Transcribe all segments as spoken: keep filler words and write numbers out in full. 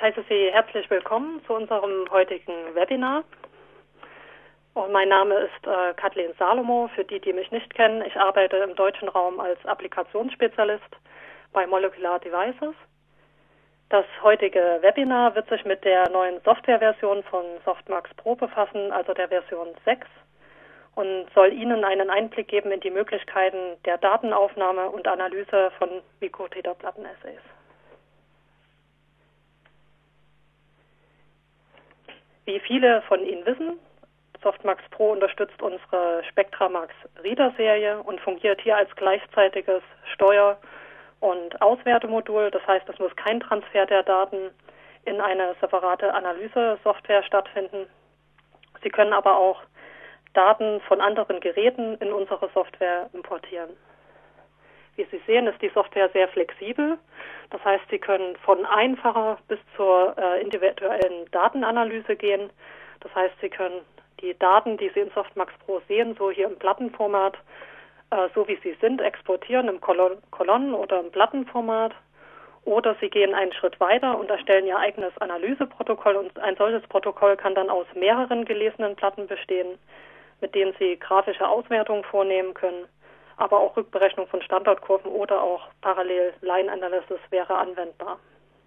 heiße Sie herzlich willkommen zu unserem heutigen Webinar. Und mein Name ist äh, Kathleen Salomo, für die, die mich nicht kennen. Ich arbeite im deutschen Raum als Applikationsspezialist bei Molecular Devices. Das heutige Webinar wird sich mit der neuen Softwareversion von Softmax Pro befassen, also der Version sechs, und soll Ihnen einen Einblick geben in die Möglichkeiten der Datenaufnahme und Analyse von Mikrotiterplattenassays. Wie viele von Ihnen wissen, Softmax Pro unterstützt unsere SpectraMax Reader-Serie und fungiert hier als gleichzeitiges Steuer- und Auswertemodul. Das heißt, es muss kein Transfer der Daten in eine separate Analyse-Software stattfinden. Sie können aber auch Daten von anderen Geräten in unsere Software importieren. Wie Sie sehen, ist die Software sehr flexibel. Das heißt, Sie können von einfacher bis zur äh, individuellen Datenanalyse gehen. Das heißt, Sie können die Daten, die Sie in Softmax Pro sehen, so hier im Plattenformat, äh, so wie sie sind, exportieren im Kolon- Kolonnen- oder im Plattenformat. Oder Sie gehen einen Schritt weiter und erstellen Ihr eigenes Analyseprotokoll. Und ein solches Protokoll kann dann aus mehreren gelesenen Platten bestehen, mit denen Sie grafische Auswertungen vornehmen können. Aber auch Rückberechnung von Standortkurven oder auch parallel Line Analysis wäre anwendbar.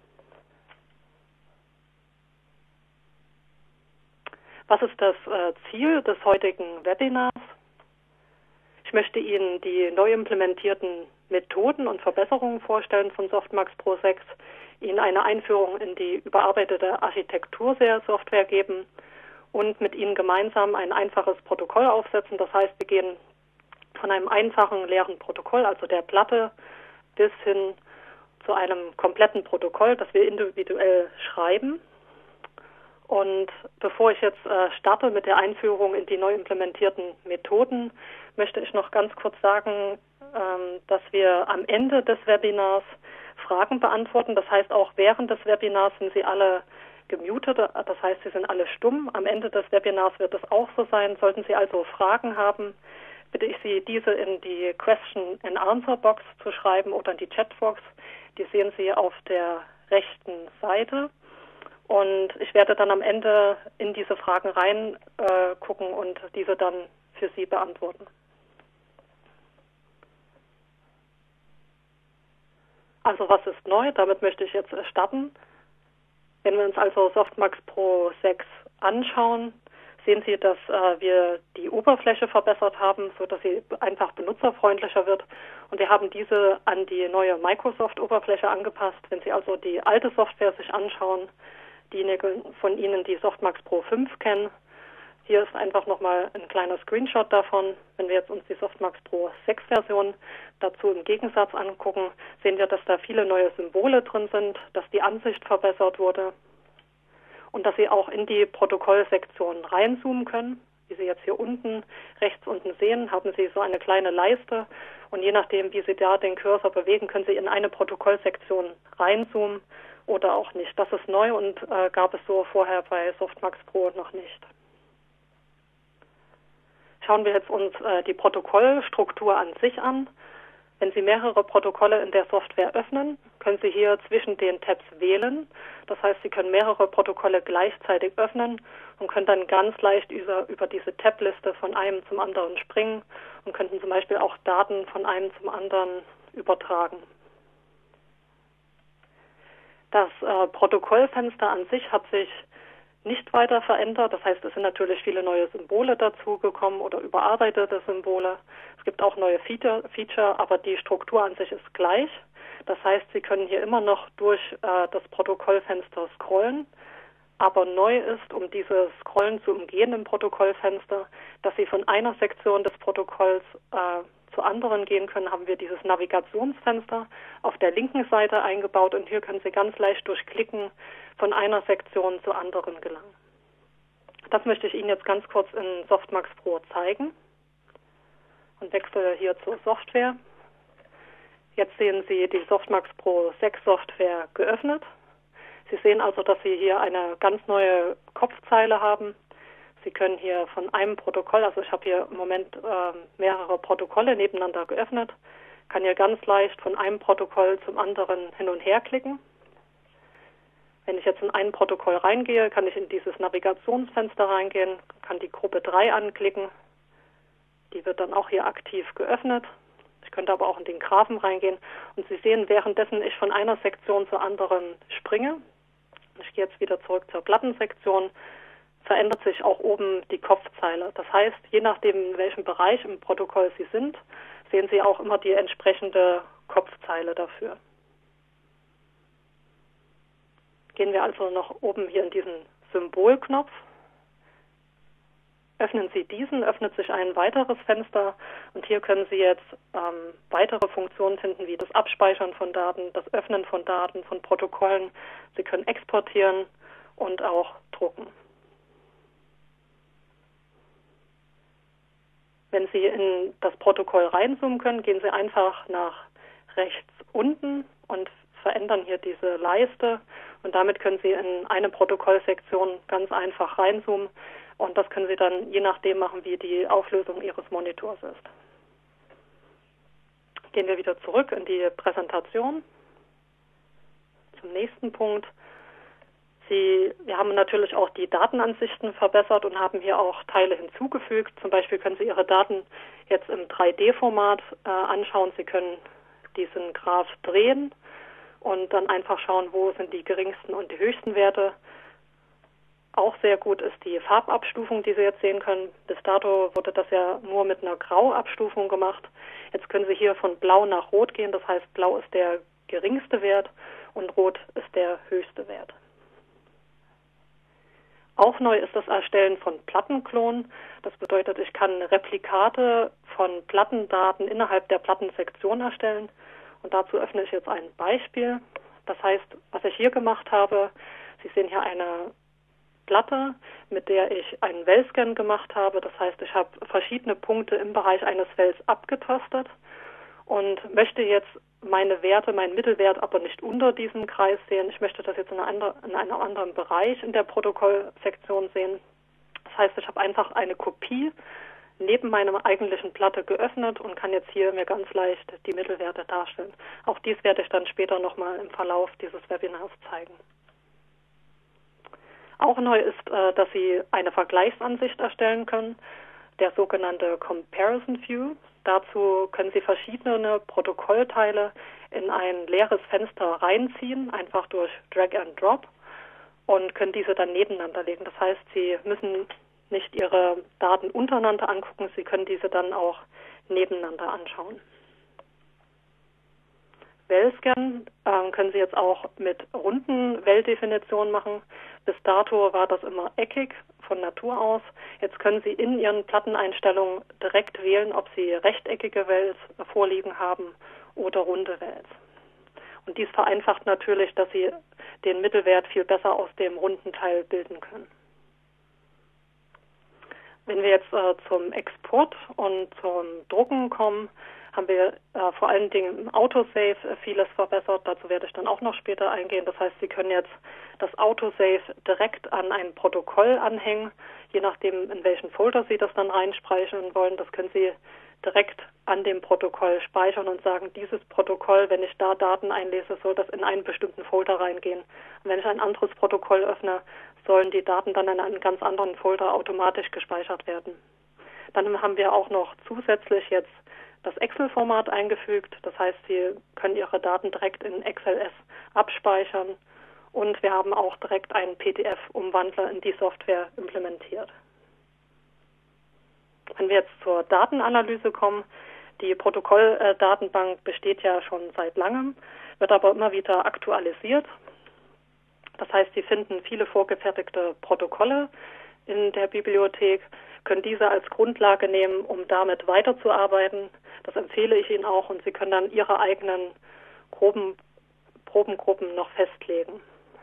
Was ist das äh, Ziel des heutigen Webinars? Ich möchte Ihnen die neu implementierten Methoden und Verbesserungen vorstellen von Softmax Pro sechs, Ihnen eine Einführung in die überarbeitete Architektur der Software geben und mit Ihnen gemeinsam ein einfaches Protokoll aufsetzen. Das heißt, wir gehen von einem einfachen leeren Protokoll, also der Platte, bis hin zu einem kompletten Protokoll, das wir individuell schreiben. Und bevor ich jetzt äh, starte mit der Einführung in die neu implementierten Methoden, möchte ich noch ganz kurz sagen, ähm, dass wir am Ende des Webinars Fragen beantworten. Das heißt, auch während des Webinars sind Sie alle gemutet, das heißt, Sie sind alle stumm. Am Ende des Webinars wird es auch so sein. Sollten Sie also Fragen haben, bitte ich Sie, diese in die Question and Answer Box zu schreiben oder in die Chatbox. Die sehen Sie auf der rechten Seite. Und ich werde dann am Ende in diese Fragen rein äh, gucken und diese dann für Sie beantworten. Also was ist neu? Damit möchte ich jetzt starten. Wenn wir uns also Softmax Pro sechs anschauen, sehen Sie, dass äh, wir die Oberfläche verbessert haben, sodass sie einfach benutzerfreundlicher wird. Und wir haben diese an die neue Microsoft-Oberfläche angepasst. Wenn Sie also die alte Software sich anschauen, diejenigen von Ihnen, die Softmax Pro fünf kennen, hier ist einfach nochmal ein kleiner Screenshot davon. Wenn wir jetzt uns die Softmax Pro sechs Version dazu im Gegensatz angucken, sehen wir, dass da viele neue Symbole drin sind, dass die Ansicht verbessert wurde und dass Sie auch in die Protokollsektion reinzoomen können. Wie Sie jetzt hier unten, rechts unten sehen, haben Sie so eine kleine Leiste und je nachdem, wie Sie da den Cursor bewegen, können Sie in eine Protokollsektion reinzoomen oder auch nicht. Das ist neu und äh, gab es so vorher bei Softmax Pro noch nicht. Schauen wir jetzt uns äh, die Protokollstruktur an sich an. Wenn Sie mehrere Protokolle in der Software öffnen, können Sie hier zwischen den Tabs wählen. Das heißt, Sie können mehrere Protokolle gleichzeitig öffnen und können dann ganz leicht über, über diese Tabliste von einem zum anderen springen und könnten zum Beispiel auch Daten von einem zum anderen übertragen. Das äh, Protokollfenster an sich hat sich nicht weiter verändert. Das heißt, es sind natürlich viele neue Symbole dazugekommen oder überarbeitete Symbole. Es gibt auch neue Feature, Feature, aber die Struktur an sich ist gleich. Das heißt, Sie können hier immer noch durch äh, das Protokollfenster scrollen. Aber neu ist, um dieses Scrollen zu umgehen im Protokollfenster, dass Sie von einer Sektion des Protokolls äh, zu anderen gehen können, haben wir dieses Navigationsfenster auf der linken Seite eingebaut und hier können Sie ganz leicht durch Klicken von einer Sektion zur anderen gelangen. Das möchte ich Ihnen jetzt ganz kurz in Softmax Pro zeigen und wechsle hier zur Software. Jetzt sehen Sie die Softmax Pro sechs Software geöffnet. Sie sehen also, dass Sie hier eine ganz neue Kopfzeile haben. Sie können hier von einem Protokoll, also ich habe hier im Moment äh, mehrere Protokolle nebeneinander geöffnet, kann hier ganz leicht von einem Protokoll zum anderen hin und her klicken. Wenn ich jetzt in ein Protokoll reingehe, kann ich in dieses Navigationsfenster reingehen, kann die Gruppe drei anklicken. Die wird dann auch hier aktiv geöffnet. Ich könnte aber auch in den Graphen reingehen. Und Sie sehen, währenddessen ich von einer Sektion zur anderen springe, ich gehe jetzt wieder zurück zur Plattensektion, verändert sich auch oben die Kopfzeile. Das heißt, je nachdem, in welchem Bereich im Protokoll Sie sind, sehen Sie auch immer die entsprechende Kopfzeile dafür. Gehen wir also noch oben hier in diesen Symbolknopf. Öffnen Sie diesen, öffnet sich ein weiteres Fenster und hier können Sie jetzt ähm, weitere Funktionen finden, wie das Abspeichern von Daten, das Öffnen von Daten, von Protokollen. Sie können exportieren und auch drucken. Wenn Sie in das Protokoll reinzoomen können, gehen Sie einfach nach rechts unten und verändern hier diese Leiste und damit können Sie in eine Protokollsektion ganz einfach reinzoomen und das können Sie dann je nachdem machen, wie die Auflösung Ihres Monitors ist. Gehen wir wieder zurück in die Präsentation zum nächsten Punkt. Sie, wir haben natürlich auch die Datenansichten verbessert und haben hier auch Teile hinzugefügt. Zum Beispiel können Sie Ihre Daten jetzt im drei D Format äh, anschauen. Sie können diesen Graph drehen und dann einfach schauen, wo sind die geringsten und die höchsten Werte. Auch sehr gut ist die Farbabstufung, die Sie jetzt sehen können. Bis dato wurde das ja nur mit einer Grauabstufung gemacht. Jetzt können Sie hier von Blau nach Rot gehen. Das heißt, Blau ist der geringste Wert und Rot ist der höchste Wert. Auch neu ist das Erstellen von Plattenklonen. Das bedeutet, ich kann Replikate von Plattendaten innerhalb der Plattensektion erstellen. Und dazu öffne ich jetzt ein Beispiel. Das heißt, was ich hier gemacht habe, Sie sehen hier eine Platte, mit der ich einen Well-Scan gemacht habe. Das heißt, ich habe verschiedene Punkte im Bereich eines Wells abgetastet und möchte jetzt meine Werte, meinen Mittelwert aber nicht unter diesem Kreis sehen. Ich möchte das jetzt in, eine andere, in einem anderen Bereich in der Protokollsektion sehen. Das heißt, ich habe einfach eine Kopie neben meiner eigentlichen Platte geöffnet und kann jetzt hier mir ganz leicht die Mittelwerte darstellen. Auch dies werde ich dann später nochmal im Verlauf dieses Webinars zeigen. Auch neu ist, dass Sie eine Vergleichsansicht erstellen können, der sogenannte Comparison View. Dazu können Sie verschiedene Protokollteile in ein leeres Fenster reinziehen, einfach durch Drag and Drop und können diese dann nebeneinander legen. Das heißt, Sie müssen nicht Ihre Daten untereinander angucken, Sie können diese dann auch nebeneinander anschauen. Well-Scan äh, können Sie jetzt auch mit runden Well-Definitionen machen. Bis dato war das immer eckig von Natur aus. Jetzt können Sie in Ihren Platteneinstellungen direkt wählen, ob Sie rechteckige Wells vorliegen haben oder runde Wells. Und dies vereinfacht natürlich, dass Sie den Mittelwert viel besser aus dem runden Teil bilden können. Wenn wir jetzt äh, zum Export und zum Drucken kommen, haben wir äh, vor allen Dingen im Autosave äh, vieles verbessert. Dazu werde ich dann auch noch später eingehen. Das heißt, Sie können jetzt das Autosave direkt an ein Protokoll anhängen, je nachdem, in welchen Folder Sie das dann reinspeichern wollen. Das können Sie direkt an dem Protokoll speichern und sagen, dieses Protokoll, wenn ich da Daten einlese, soll das in einen bestimmten Folder reingehen. Und wenn ich ein anderes Protokoll öffne, sollen die Daten dann in einen ganz anderen Folder automatisch gespeichert werden. Dann haben wir auch noch zusätzlich jetzt das Excel-Format eingefügt. Das heißt, Sie können Ihre Daten direkt in X L S abspeichern und wir haben auch direkt einen P D F-Umwandler in die Software implementiert. Wenn wir jetzt zur Datenanalyse kommen, die Protokolldatenbank besteht ja schon seit langem, wird aber immer wieder aktualisiert. Das heißt, Sie finden viele vorgefertigte Protokolle in der Bibliothek, können diese als Grundlage nehmen, um damit weiterzuarbeiten. Das empfehle ich Ihnen auch und Sie können dann Ihre eigenen groben Probengruppen noch festlegen.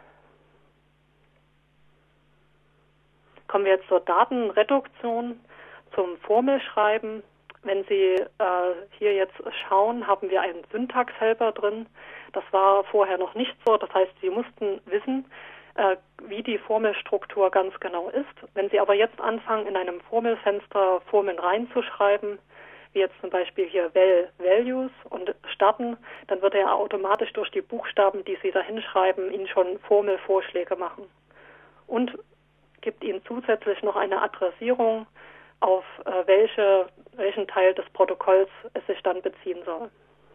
Kommen wir jetzt zur Datenreduktion, zum Formelschreiben. Wenn Sie äh, hier jetzt schauen, haben wir einen Syntax-Helper drin. Das war vorher noch nicht so. Das heißt, Sie mussten wissen, äh, wie die Formelstruktur ganz genau ist. Wenn Sie aber jetzt anfangen, in einem Formelfenster Formeln reinzuschreiben, wie jetzt zum Beispiel hier Val Values und statt starten, dann wird er automatisch durch die Buchstaben, die Sie da hinschreiben, Ihnen schon Formelvorschläge machen. Und gibt Ihnen zusätzlich noch eine Adressierung, auf äh, welche, welchen Teil des Protokolls es sich dann beziehen soll.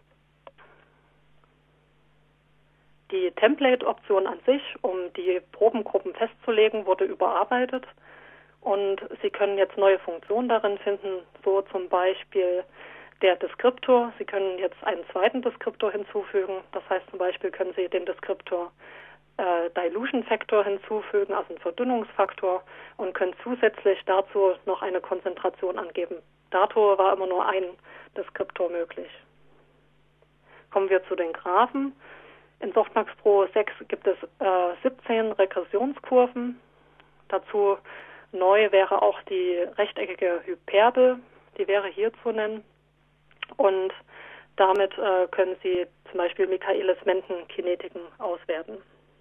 Die Template-Option an sich, um die Probengruppen festzulegen, wurde überarbeitet und Sie können jetzt neue Funktionen darin finden, so zum Beispiel der Deskriptor. Sie können jetzt einen zweiten Deskriptor hinzufügen. Das heißt zum Beispiel können Sie den Deskriptor äh, Dilution Factor hinzufügen, also einen Verdünnungsfaktor, und können zusätzlich dazu noch eine Konzentration angeben. Dato war immer nur ein Deskriptor möglich. Kommen wir zu den Graphen. In Softmax Pro sechs gibt es äh, siebzehn Regressionskurven. Dazu neu wäre auch die rechteckige Hyperbel, die wäre hier zu nennen. Und damit äh, können Sie zum Beispiel Michaelis-Menten-Kinetiken auswerten.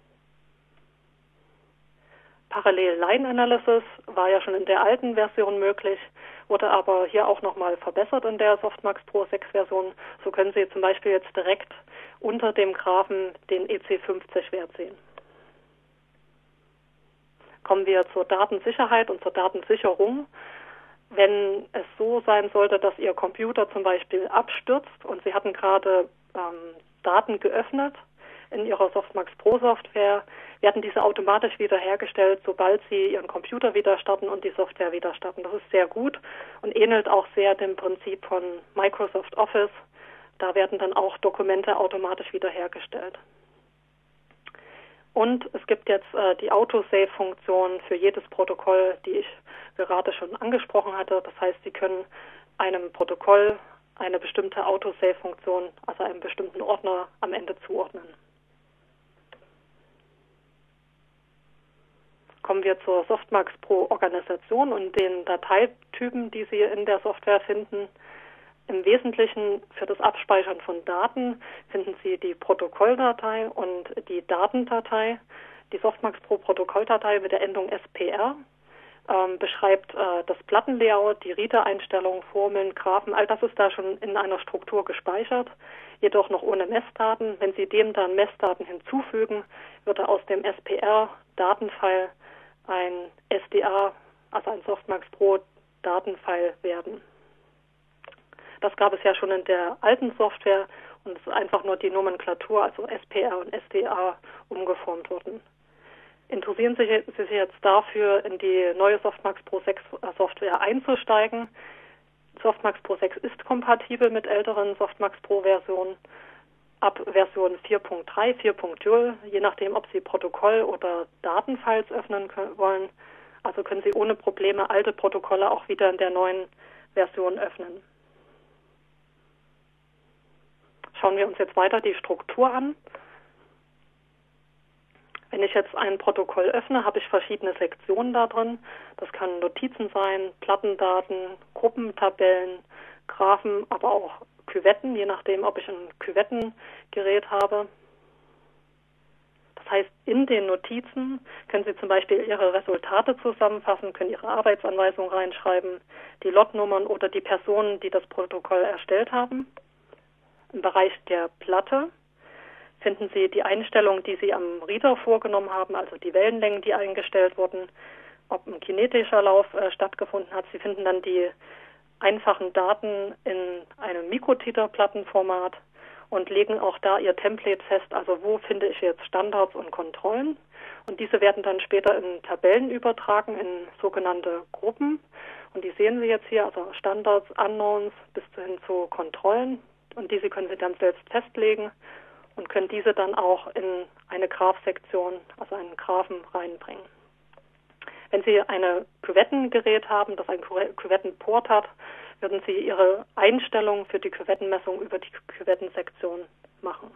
Parallel-Line-Analysis war ja schon in der alten Version möglich, wurde aber hier auch nochmal verbessert in der Softmax Pro sechs Version. So können Sie zum Beispiel jetzt direkt unter dem Graphen den E C fünfzig Wert sehen. Kommen wir zur Datensicherheit und zur Datensicherung. Wenn es so sein sollte, dass Ihr Computer zum Beispiel abstürzt und Sie hatten gerade ähm, Daten geöffnet in Ihrer Softmax Pro Software, werden diese automatisch wiederhergestellt, sobald Sie Ihren Computer wieder starten und die Software wieder starten. Das ist sehr gut und ähnelt auch sehr dem Prinzip von Microsoft Office. Da werden dann auch Dokumente automatisch wiederhergestellt. Und es gibt jetzt äh, die Autosave-Funktion für jedes Protokoll, die ich gerade schon angesprochen hatte. Das heißt, Sie können einem Protokoll eine bestimmte Autosave-Funktion, also einem bestimmten Ordner, am Ende zuordnen. Kommen wir zur Softmax Pro Organisation und den Dateitypen, die Sie in der Software finden. Im Wesentlichen für das Abspeichern von Daten finden Sie die Protokolldatei und die Datendatei. Die Softmax Pro Protokolldatei mit der Endung S P R ähm, beschreibt äh, das Plattenlayout, die Reader-Einstellungen, Formeln, Graphen. All das ist da schon in einer Struktur gespeichert, jedoch noch ohne Messdaten. Wenn Sie dem dann Messdaten hinzufügen, wird er aus dem S P R-Datenfile ein S D A, also ein Softmax Pro Datenfile werden. Das gab es ja schon in der alten Software und es ist einfach nur die Nomenklatur, also S P R und S D A, umgeformt worden. Interessieren Sie sich jetzt dafür, in die neue Softmax Pro sechs Software einzusteigen? Softmax Pro sechs ist kompatibel mit älteren Softmax Pro Versionen. Ab Version vier Punkt drei, vier Punkt null, je nachdem, ob Sie Protokoll- oder Datenfiles öffnen können, wollen. Also können Sie ohne Probleme alte Protokolle auch wieder in der neuen Version öffnen. Schauen wir uns jetzt weiter die Struktur an. Wenn ich jetzt ein Protokoll öffne, habe ich verschiedene Sektionen da drin. Das kann Notizen sein, Plattendaten, Gruppentabellen, Graphen, aber auch Küvetten, je nachdem, ob ich ein Küvettengerät habe. Das heißt, in den Notizen können Sie zum Beispiel Ihre Resultate zusammenfassen, können Ihre Arbeitsanweisung reinschreiben, die Lotnummern oder die Personen, die das Protokoll erstellt haben. Im Bereich der Platte finden Sie die Einstellungen, die Sie am Reader vorgenommen haben, also die Wellenlängen, die eingestellt wurden, ob ein kinetischer Lauf äh, stattgefunden hat. Sie finden dann die einfachen Daten in einem Mikrotiter-Plattenformat und legen auch da Ihr Template fest, also wo finde ich jetzt Standards und Kontrollen. Und diese werden dann später in Tabellen übertragen, in sogenannte Gruppen. Und die sehen Sie jetzt hier, also Standards, Unknowns bis hin zu Kontrollen. Und diese können Sie dann selbst festlegen und können diese dann auch in eine Graph-Sektion, also einen Graphen, reinbringen. Wenn Sie ein Küvettengerät haben, das einen Küvettenport hat, würden Sie Ihre Einstellungen für die Küvettenmessung über die Küvettensektion machen.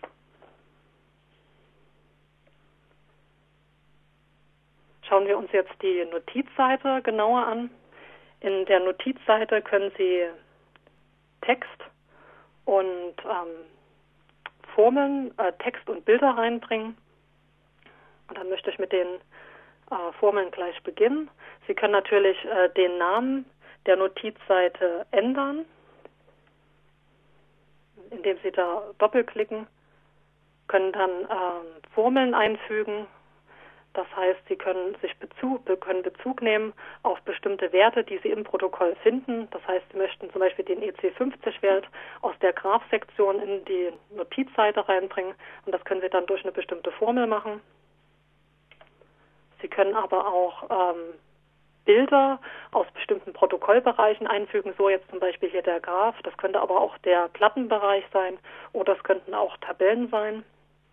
Schauen wir uns jetzt die Notizseite genauer an. In der Notizseite können Sie Text und ähm, Formeln, äh, Text und Bilder reinbringen. Und dann möchte ich mit den äh, Formeln gleich beginnen. Sie können natürlich äh, den Namen der Notizseite ändern. indem Sie da doppelklicken, können dann ähm, Formeln einfügen. Das heißt, Sie können sich Bezug, können Bezug nehmen auf bestimmte Werte, die Sie im Protokoll finden. Das heißt, Sie möchten zum Beispiel den E C fünfzig Wert aus der Graph-Sektion in die Notizseite reinbringen und das können Sie dann durch eine bestimmte Formel machen. Sie können aber auch ähm, Bilder aus bestimmten Protokollbereichen einfügen, so jetzt zum Beispiel hier der Graph. Das könnte aber auch der Plattenbereich sein oder es könnten auch Tabellen sein.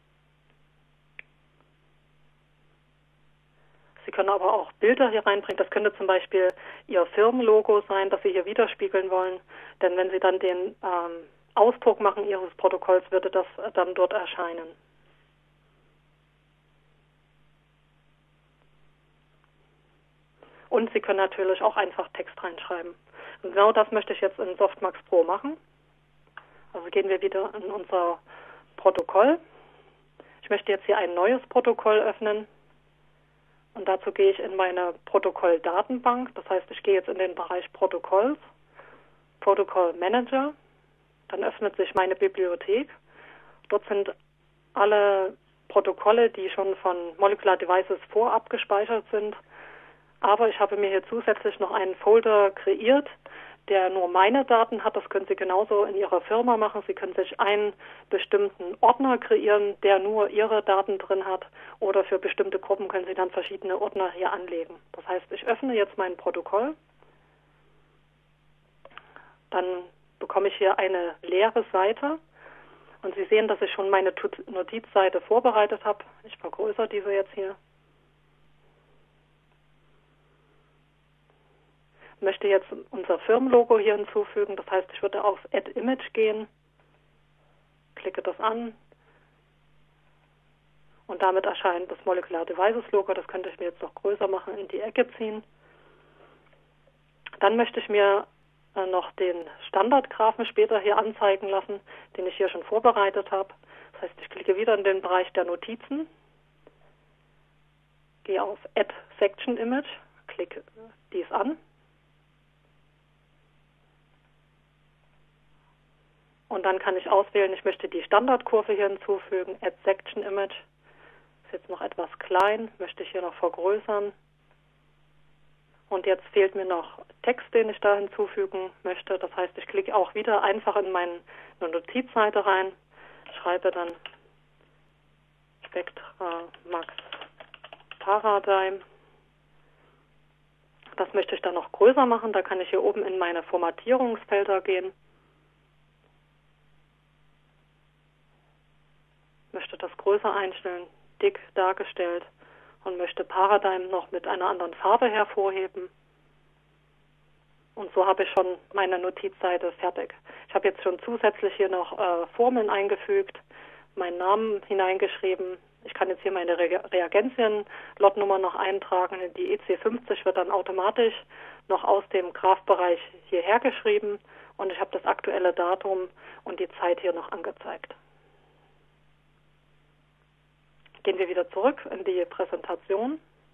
Sie können aber auch Bilder hier reinbringen. Das könnte zum Beispiel Ihr Firmenlogo sein, das Sie hier widerspiegeln wollen. Denn wenn Sie dann den ähm, Ausdruck machen Ihres Protokolls, würde das dann dort erscheinen. Und Sie können natürlich auch einfach Text reinschreiben. Und genau das möchte ich jetzt in Softmax Pro machen. Also gehen wir wieder in unser Protokoll. Ich möchte jetzt hier ein neues Protokoll öffnen. Und dazu gehe ich in meine Protokolldatenbank. Das heißt, ich gehe jetzt in den Bereich Protokolls, Protocol Manager. Dann öffnet sich meine Bibliothek. Dort sind alle Protokolle, die schon von Molecular Devices vorab gespeichert sind. Aber ich habe mir hier zusätzlich noch einen Folder kreiert, der nur meine Daten hat. Das können Sie genauso in Ihrer Firma machen. Sie können sich einen bestimmten Ordner kreieren, der nur Ihre Daten drin hat. Oder für bestimmte Gruppen können Sie dann verschiedene Ordner hier anlegen. Das heißt, ich öffne jetzt mein Protokoll. Dann bekomme ich hier eine leere Seite. Und Sie sehen, dass ich schon meine Notizseite vorbereitet habe. Ich vergrößere diese jetzt hier. Ich möchte jetzt unser Firmenlogo hier hinzufügen. Das heißt, ich würde auf Add Image gehen, klicke das an und damit erscheint das Molecular Devices Logo. Das könnte ich mir jetzt noch größer machen, in die Ecke ziehen. Dann möchte ich mir noch den Standardgraphen später hier anzeigen lassen, den ich hier schon vorbereitet habe. Das heißt, ich klicke wieder in den Bereich der Notizen, gehe auf Add Section Image, klicke dies an. Und dann kann ich auswählen, ich möchte die Standardkurve hier hinzufügen, Add Section Image. Ist jetzt noch etwas klein, möchte ich hier noch vergrößern. Und jetzt fehlt mir noch Text, den ich da hinzufügen möchte. Das heißt, ich klicke auch wieder einfach in meine Notizseite rein, schreibe dann Spectra Max Paradigm. Das möchte ich dann noch größer machen. Da kann ich hier oben in meine Formatierungsfelder gehen. Möchte das größer einstellen, dick dargestellt und möchte Paradigm noch mit einer anderen Farbe hervorheben. Und so habe ich schon meine Notizseite fertig. Ich habe jetzt schon zusätzlich hier noch äh, Formeln eingefügt, meinen Namen hineingeschrieben. Ich kann jetzt hier meine Re Reagenzien-Lotnummer noch eintragen. Die E C fünfzig wird dann automatisch noch aus dem Graph-Bereich hierher geschrieben und ich habe das aktuelle Datum und die Zeit hier noch angezeigt. Gehen wir wieder zurück in die Präsentation.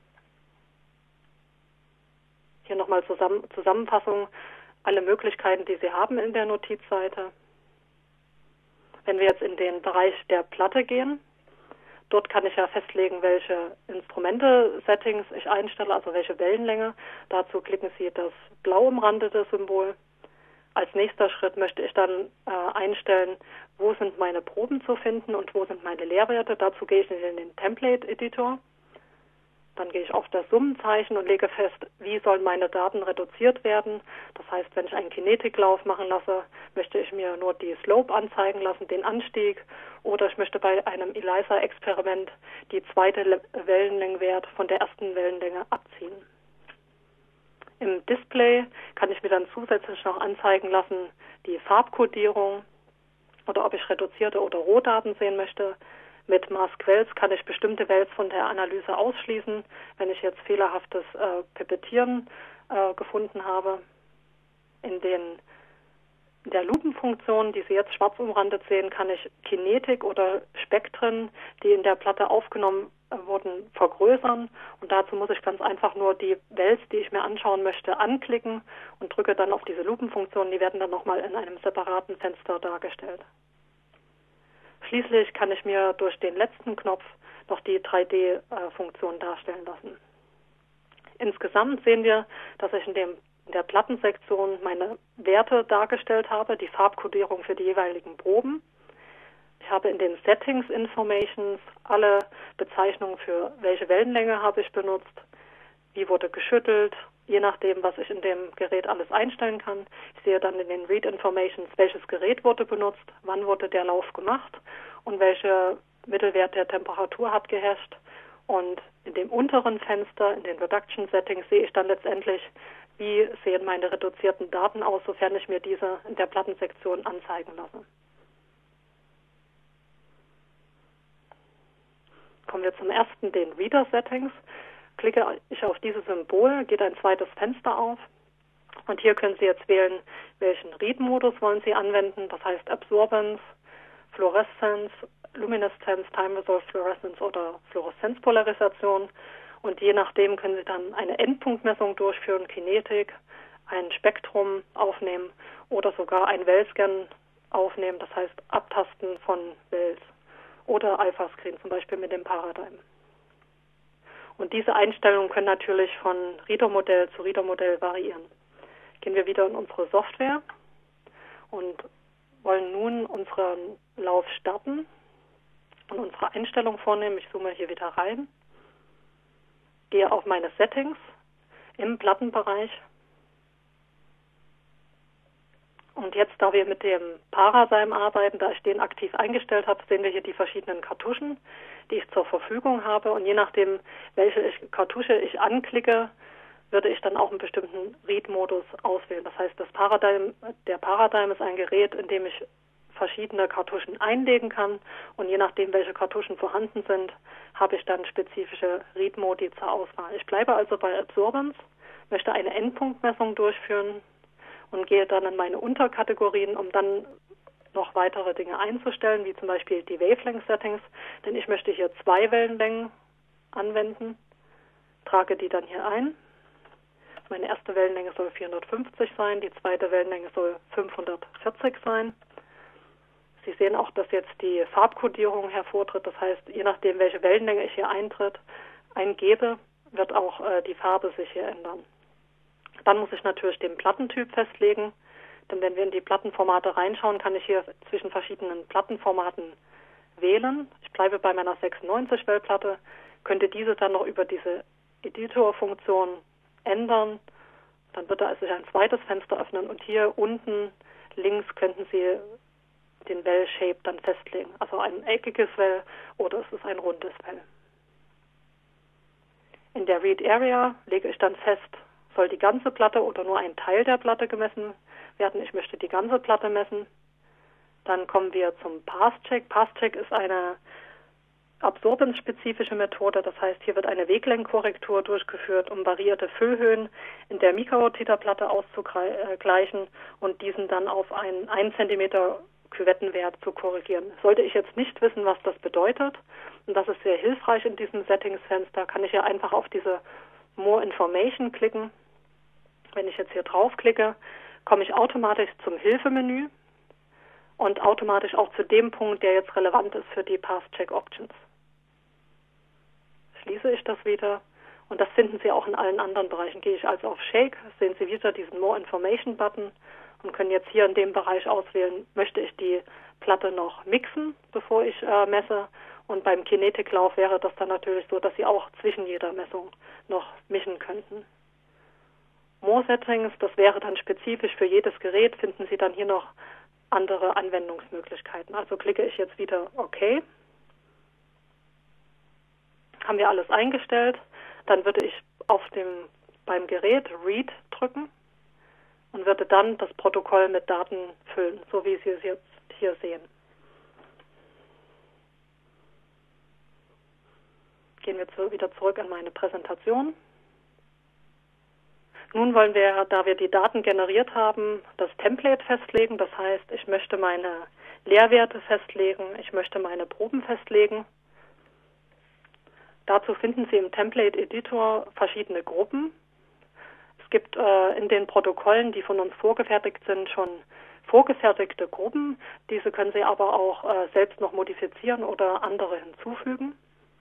Hier nochmal zusammen, Zusammenfassung, alle Möglichkeiten, die Sie haben in der Notizseite. Wenn wir jetzt in den Bereich der Platte gehen, dort kann ich ja festlegen, welche Instrumente-Settings ich einstelle, also welche Wellenlänge. Dazu klicken Sie das blau umrandete Symbol. Als nächster Schritt möchte ich dann äh, einstellen, wo sind meine Proben zu finden und wo sind meine Leerwerte. Dazu gehe ich in den Template-Editor. Dann gehe ich auf das Summenzeichen und lege fest, wie sollen meine Daten reduziert werden. Das heißt, wenn ich einen Kinetiklauf machen lasse, möchte ich mir nur die Slope anzeigen lassen, den Anstieg. Oder ich möchte bei einem ELISA-Experiment die zweite Wellenlängenwert von der ersten Wellenlänge abziehen. Im Display kann ich mir dann zusätzlich noch anzeigen lassen, die Farbkodierung oder ob ich reduzierte oder Rohdaten sehen möchte. Mit Mask-Wells kann ich bestimmte Wells von der Analyse ausschließen, wenn ich jetzt fehlerhaftes äh, Pipettieren äh, gefunden habe. In den in der Lupenfunktion, die Sie jetzt schwarz umrandet sehen, kann ich Kinetik oder Spektren, die in der Platte aufgenommen äh, wurden, vergrößern. Und dazu muss ich ganz einfach nur die Wells, die ich mir anschauen möchte, anklicken und drücke dann auf diese Lupenfunktion. Die werden dann nochmal in einem separaten Fenster dargestellt. Schließlich kann ich mir durch den letzten Knopf noch die drei D-Funktion darstellen lassen. Insgesamt sehen wir, dass ich in, dem, in der Plattensektion meine Werte dargestellt habe, die Farbkodierung für die jeweiligen Proben. Ich habe in den Settings Informations alle Bezeichnungen für welche Wellenlänge habe ich benutzt, wie wurde geschüttelt, je nachdem, was ich in dem Gerät alles einstellen kann. Ich sehe dann in den Read Informations, welches Gerät wurde benutzt, wann wurde der Lauf gemacht und welcher Mittelwert der Temperatur hat geherrscht. Und in dem unteren Fenster, in den Reduction Settings, sehe ich dann letztendlich, wie sehen meine reduzierten Daten aus, sofern ich mir diese in der Plattensektion anzeigen lasse. Kommen wir zum ersten, den Reader Settings. Klicke ich auf dieses Symbol, geht ein zweites Fenster auf. Und hier können Sie jetzt wählen, welchen Read-Modus wollen Sie anwenden. Das heißt Absorbance, Fluoreszenz, Lumineszenz, Time Resolved Fluorescence oder Fluoreszenzpolarisation. Und je nachdem können Sie dann eine Endpunktmessung durchführen, Kinetik, ein Spektrum aufnehmen oder sogar ein Wellscan aufnehmen, das heißt Abtasten von Wells oder Alpha-Screen, zum Beispiel mit dem Paradigm. Und diese Einstellungen können natürlich von Reader-Modell zu Reader-Modell variieren. Gehen wir wieder in unsere Software und wollen nun unseren Lauf starten und unsere Einstellung vornehmen. Ich zoome hier wieder rein, gehe auf meine Settings im Plattenbereich. Und jetzt, da wir mit dem Paradigm arbeiten, da ich den aktiv eingestellt habe, sehen wir hier die verschiedenen Kartuschen, die ich zur Verfügung habe. Und je nachdem, welche ich, Kartusche ich anklicke, würde ich dann auch einen bestimmten Read-Modus auswählen. Das heißt, das Paradigm, der Paradigm ist ein Gerät, in dem ich verschiedene Kartuschen einlegen kann. Und je nachdem, welche Kartuschen vorhanden sind, habe ich dann spezifische Read-Modi zur Auswahl. Ich bleibe also bei Absorbance, möchte eine Endpunktmessung durchführen und gehe dann in meine Unterkategorien, um dann noch weitere Dinge einzustellen, wie zum Beispiel die Wavelength-Settings, denn ich möchte hier zwei Wellenlängen anwenden, trage die dann hier ein. Meine erste Wellenlänge soll vierhundertfünfzig sein, die zweite Wellenlänge soll fünfhundertvierzig sein. Sie sehen auch, dass jetzt die Farbkodierung hervortritt, das heißt, je nachdem, welche Wellenlänge ich hier eintritt, eingebe, wird auch äh, die Farbe sich hier ändern. Dann muss ich natürlich den Plattentyp festlegen, denn wenn wir in die Plattenformate reinschauen, kann ich hier zwischen verschiedenen Plattenformaten wählen. Ich bleibe bei meiner sechsundneunzig Well Platte, könnte diese dann noch über diese Editor-Funktion ändern. Dann wird da sich ein zweites Fenster öffnen und hier unten links könnten Sie den Well Shape dann festlegen. Also ein eckiges Well oder es ist ein rundes Well. In der Read Area lege ich dann fest, soll die ganze Platte oder nur ein Teil der Platte gemessen werden. Ich möchte die ganze Platte messen. Dann kommen wir zum Path-Check. Path-Check ist eine absorbenzspezifische Methode. Das heißt, hier wird eine Weglenkkorrektur durchgeführt, um variierte Füllhöhen in der Mikrotheterplatte auszugleichen und diesen dann auf einen ein Zentimeter Küvettenwert zu korrigieren. Sollte ich jetzt nicht wissen, was das bedeutet, und das ist sehr hilfreich in diesem Settings-Fenster, kann ich ja einfach auf diese More Information klicken. Wenn ich jetzt hier draufklicke, komme ich automatisch zum Hilfemenü und automatisch auch zu dem Punkt, der jetzt relevant ist für die Path-Check Options. Schließe ich das wieder und das finden Sie auch in allen anderen Bereichen. Gehe ich also auf Shake, sehen Sie wieder diesen More Information Button und können jetzt hier in dem Bereich auswählen, möchte ich die Platte noch mixen, bevor ich äh, messe. Und beim Kinetiklauf wäre das dann natürlich so, dass Sie auch zwischen jeder Messung noch mischen könnten. More Settings, das wäre dann spezifisch für jedes Gerät, finden Sie dann hier noch andere Anwendungsmöglichkeiten. Also klicke ich jetzt wieder OK. Haben wir alles eingestellt. Dann würde ich auf dem, beim Gerät Read drücken und würde dann das Protokoll mit Daten füllen, so wie Sie es jetzt hier sehen. Gehen wir zu, wieder zurück an meine Präsentation. Nun wollen wir, da wir die Daten generiert haben, das Template festlegen. Das heißt, ich möchte meine Leerwerte festlegen, ich möchte meine Proben festlegen. Dazu finden Sie im Template Editor verschiedene Gruppen. Es gibt äh, in den Protokollen, die von uns vorgefertigt sind, schon vorgefertigte Gruppen. Diese können Sie aber auch äh, selbst noch modifizieren oder andere hinzufügen.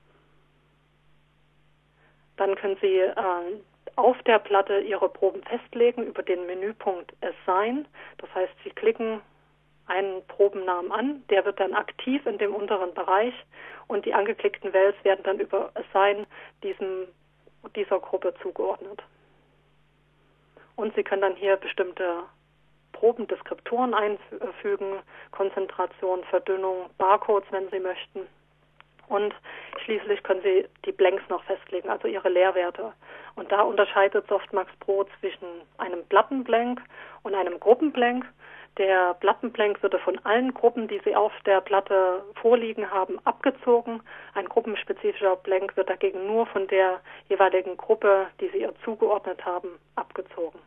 Dann können Sie äh, auf der Platte Ihre Proben festlegen über den Menüpunkt Assign. Das heißt, Sie klicken einen Probennamen an, der wird dann aktiv in dem unteren Bereich und die angeklickten Wells werden dann über Assign diesem, dieser Gruppe zugeordnet. Und Sie können dann hier bestimmte Probendeskriptoren einfügen, Konzentration, Verdünnung, Barcodes, wenn Sie möchten. Und schließlich können Sie die Blanks noch festlegen, also Ihre Leerwerte. Und da unterscheidet Softmax Pro zwischen einem Plattenblank und einem Gruppenblank. Der Plattenblank wird von allen Gruppen, die Sie auf der Platte vorliegen haben, abgezogen. Ein gruppenspezifischer Blank wird dagegen nur von der jeweiligen Gruppe, die Sie ihr zugeordnet haben, abgezogen.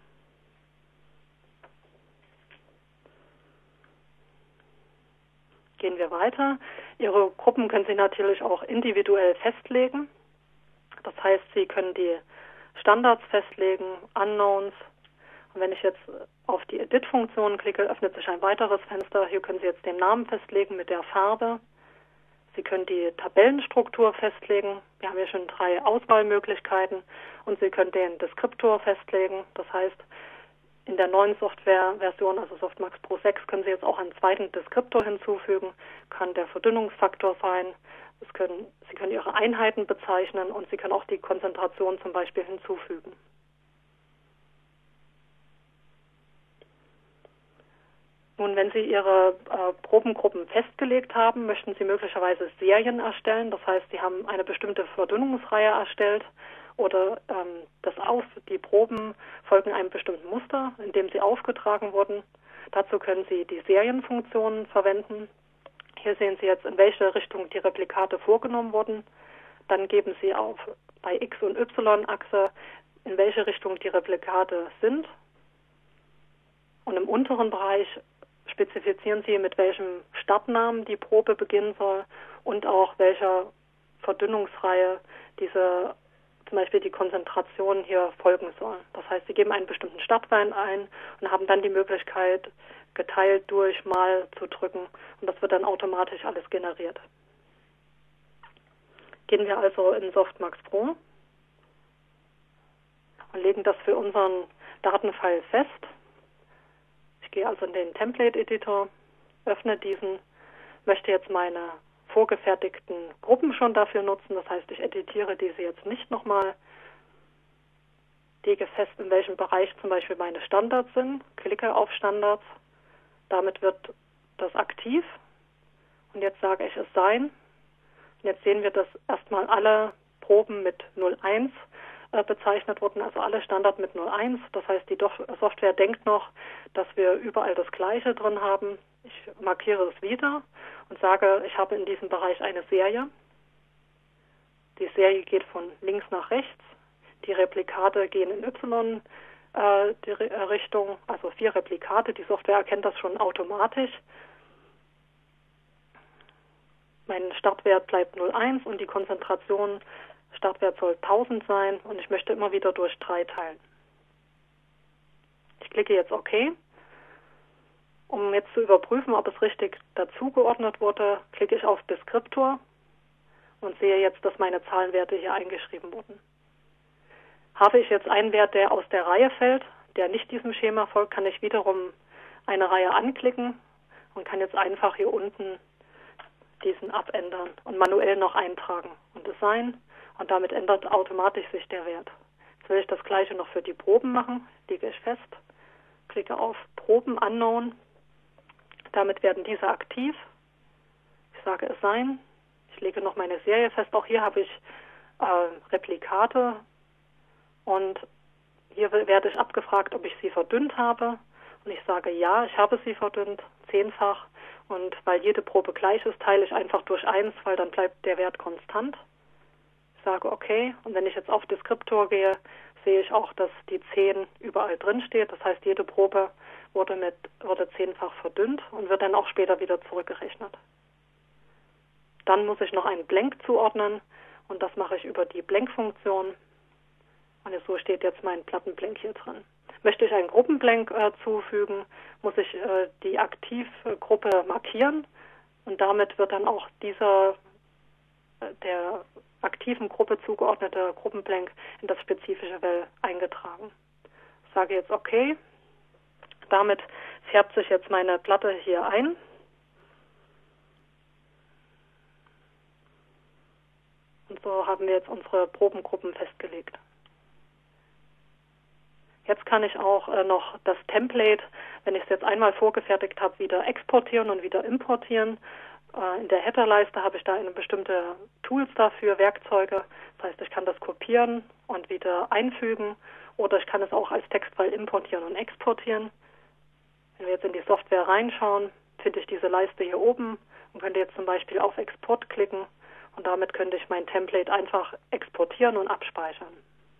Gehen wir weiter. Ihre Gruppen können Sie natürlich auch individuell festlegen. Das heißt, Sie können die Standards festlegen, Unknowns. Und wenn ich jetzt auf die Edit-Funktion klicke, öffnet sich ein weiteres Fenster. Hier können Sie jetzt den Namen festlegen mit der Farbe. Sie können die Tabellenstruktur festlegen. Wir haben hier schon drei Auswahlmöglichkeiten. Und Sie können den Deskriptor festlegen. Das heißt, in der neuen Softwareversion, also Softmax Pro sechs, können Sie jetzt auch einen zweiten Deskriptor hinzufügen. Kann der Verdünnungsfaktor sein. Es können, Sie können Ihre Einheiten bezeichnen und Sie können auch die Konzentration zum Beispiel hinzufügen. Nun, wenn Sie Ihre äh, Probengruppen festgelegt haben, möchten Sie möglicherweise Serien erstellen. Das heißt, Sie haben eine bestimmte Verdünnungsreihe erstellt oder ähm, das Auf, die Proben folgen einem bestimmten Muster, in dem sie aufgetragen wurden. Dazu können Sie die Serienfunktion verwenden. Hier sehen Sie jetzt, in welche Richtung die Replikate vorgenommen wurden. Dann geben Sie auf bei X- und Y-Achse, in welche Richtung die Replikate sind. Und im unteren Bereich spezifizieren Sie, mit welchem Startnamen die Probe beginnen soll und auch welcher Verdünnungsreihe diese, zum Beispiel die Konzentration hier folgen soll. Das heißt, Sie geben einen bestimmten Startwein ein und haben dann die Möglichkeit, geteilt durch mal zu drücken und das wird dann automatisch alles generiert. Gehen wir also in Softmax Pro und legen das für unseren Datenfile fest. Ich gehe also in den Template-Editor, öffne diesen, möchte jetzt meine vorgefertigten Gruppen schon dafür nutzen. Das heißt, ich editiere diese jetzt nicht nochmal, lege fest, in welchem Bereich zum Beispiel meine Standards sind, klicke auf Standards, damit wird das aktiv und jetzt sage ich es sein. Und jetzt sehen wir, dass erstmal alle Proben mit null eins äh, bezeichnet wurden, also alle Standard mit null eins. Das heißt, die Software denkt noch, dass wir überall das Gleiche drin haben. Ich markiere es wieder und sage, ich habe in diesem Bereich eine Serie. Die Serie geht von links nach rechts. Die Replikate gehen in Y äh, die Richtung, also vier Replikate. Die Software erkennt das schon automatisch. Mein Startwert bleibt null eins und die Konzentration, Startwert soll tausend sein und ich möchte immer wieder durch drei teilen. Ich klicke jetzt OK. Um jetzt zu überprüfen, ob es richtig dazugeordnet wurde, klicke ich auf Deskriptor und sehe jetzt, dass meine Zahlenwerte hier eingeschrieben wurden. Habe ich jetzt einen Wert, der aus der Reihe fällt, der nicht diesem Schema folgt, kann ich wiederum eine Reihe anklicken und kann jetzt einfach hier unten diesen abändern und manuell noch eintragen und Design und damit ändert automatisch sich der Wert. Jetzt will ich das gleiche noch für die Proben machen, lege ich fest, klicke auf Proben Unknown, damit werden diese aktiv, ich sage Assign, ich lege noch meine Serie fest, auch hier habe ich äh, Replikate und hier werde ich abgefragt, ob ich sie verdünnt habe und ich sage ja, ich habe sie verdünnt, zehnfach. Und weil jede Probe gleich ist, teile ich einfach durch eins, weil dann bleibt der Wert konstant. Ich sage OK. Und wenn ich jetzt auf Deskriptor gehe, sehe ich auch, dass die zehn überall drin steht. Das heißt, jede Probe wurde, mit, wurde zehnfach verdünnt und wird dann auch später wieder zurückgerechnet. Dann muss ich noch einen Blank zuordnen und das mache ich über die Blank-Funktion. Und so steht jetzt mein Plattenblank hier drin. Möchte ich einen Gruppenblank äh, zufügen, muss ich äh, die Aktivgruppe markieren und damit wird dann auch dieser äh, der aktiven Gruppe zugeordnete Gruppenblank in das spezifische Well eingetragen. Ich sage jetzt OK. Damit färbt sich jetzt meine Platte hier ein. Und so haben wir jetzt unsere Probengruppen festgelegt. Jetzt kann ich auch äh, noch das Template, wenn ich es jetzt einmal vorgefertigt habe, wieder exportieren und wieder importieren. Äh, in der Headerleiste habe ich da eine bestimmte Tools dafür, Werkzeuge. Das heißt, ich kann das kopieren und wieder einfügen oder ich kann es auch als Textfile importieren und exportieren. Wenn wir jetzt in die Software reinschauen, finde ich diese Leiste hier oben und könnte jetzt zum Beispiel auf Export klicken und damit könnte ich mein Template einfach exportieren und abspeichern.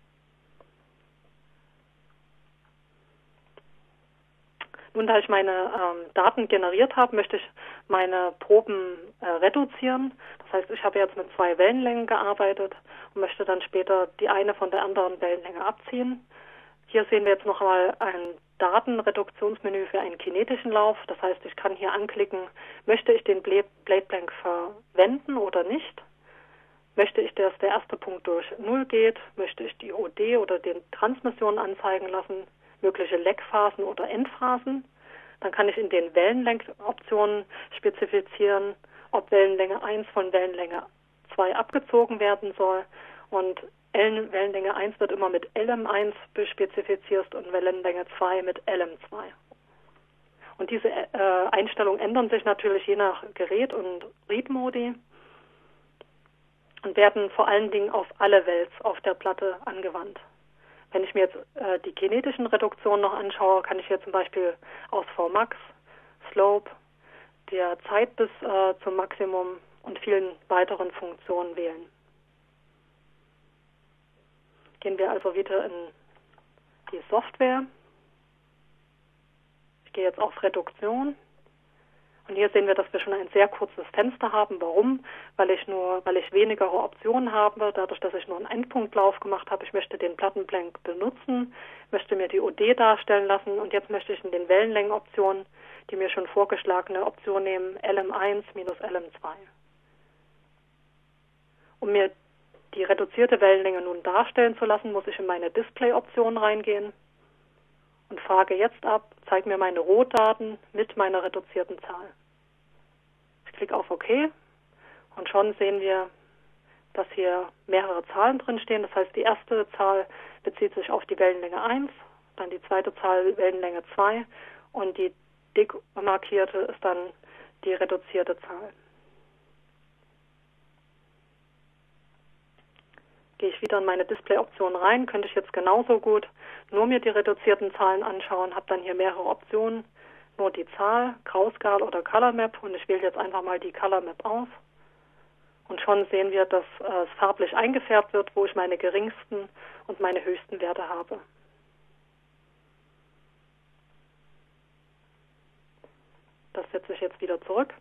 Nun, da ich meine ähm, Daten generiert habe, möchte ich meine Proben äh, reduzieren. Das heißt, ich habe jetzt mit zwei Wellenlängen gearbeitet und möchte dann später die eine von der anderen Wellenlänge abziehen. Hier sehen wir jetzt noch einmal ein Datenreduktionsmenü für einen kinetischen Lauf. Das heißt, ich kann hier anklicken, möchte ich den Blade Blank verwenden oder nicht? Möchte ich, dass der erste Punkt durch null geht? Möchte ich die O D oder den Transmission anzeigen lassen? Mögliche Leckphasen oder Endphasen. Dann kann ich in den Wellenlängenoptionen spezifizieren, ob Wellenlänge eins von Wellenlänge zwei abgezogen werden soll. Und Wellenlänge eins wird immer mit L M eins bespezifiziert und Wellenlänge zwei mit L M zwei. Und diese äh, Einstellungen ändern sich natürlich je nach Gerät und Read-Modi und werden vor allen Dingen auf alle Wells auf der Platte angewandt. Wenn ich mir jetzt äh, die kinetischen Reduktionen noch anschaue, kann ich hier zum Beispiel aus Vmax, Slope, der Zeit bis äh, zum Maximum und vielen weiteren Funktionen wählen. Gehen wir also wieder in die Software. Ich gehe jetzt auf Reduktion. Und hier sehen wir, dass wir schon ein sehr kurzes Fenster haben. Warum? Weil ich nur, weil ich weniger Optionen habe, dadurch, dass ich nur einen Endpunktlauf gemacht habe. Ich möchte den Plattenblank benutzen, möchte mir die O D darstellen lassen und jetzt möchte ich in den Wellenlängenoptionen die mir schon vorgeschlagene Option nehmen, L M eins minus L M zwei. Um mir die reduzierte Wellenlänge nun darstellen zu lassen, muss ich in meine Display-Option reingehen und frage jetzt ab, zeig mir meine Rohdaten mit meiner reduzierten Zahl. Ich klicke auf OK und schon sehen wir, dass hier mehrere Zahlen drin stehen. Das heißt, die erste Zahl bezieht sich auf die Wellenlänge eins, dann die zweite Zahl Wellenlänge zwei und die dick markierte ist dann die reduzierte Zahl. Gehe ich wieder in meine Display-Option rein, könnte ich jetzt genauso gut nur mir die reduzierten Zahlen anschauen, habe dann hier mehrere Optionen, nur die Zahl, Grauscale oder Color Map und ich wähle jetzt einfach mal die Color Map aus. Und schon sehen wir, dass äh, es farblich eingefärbt wird, wo ich meine geringsten und meine höchsten Werte habe. Das setze ich jetzt wieder zurück.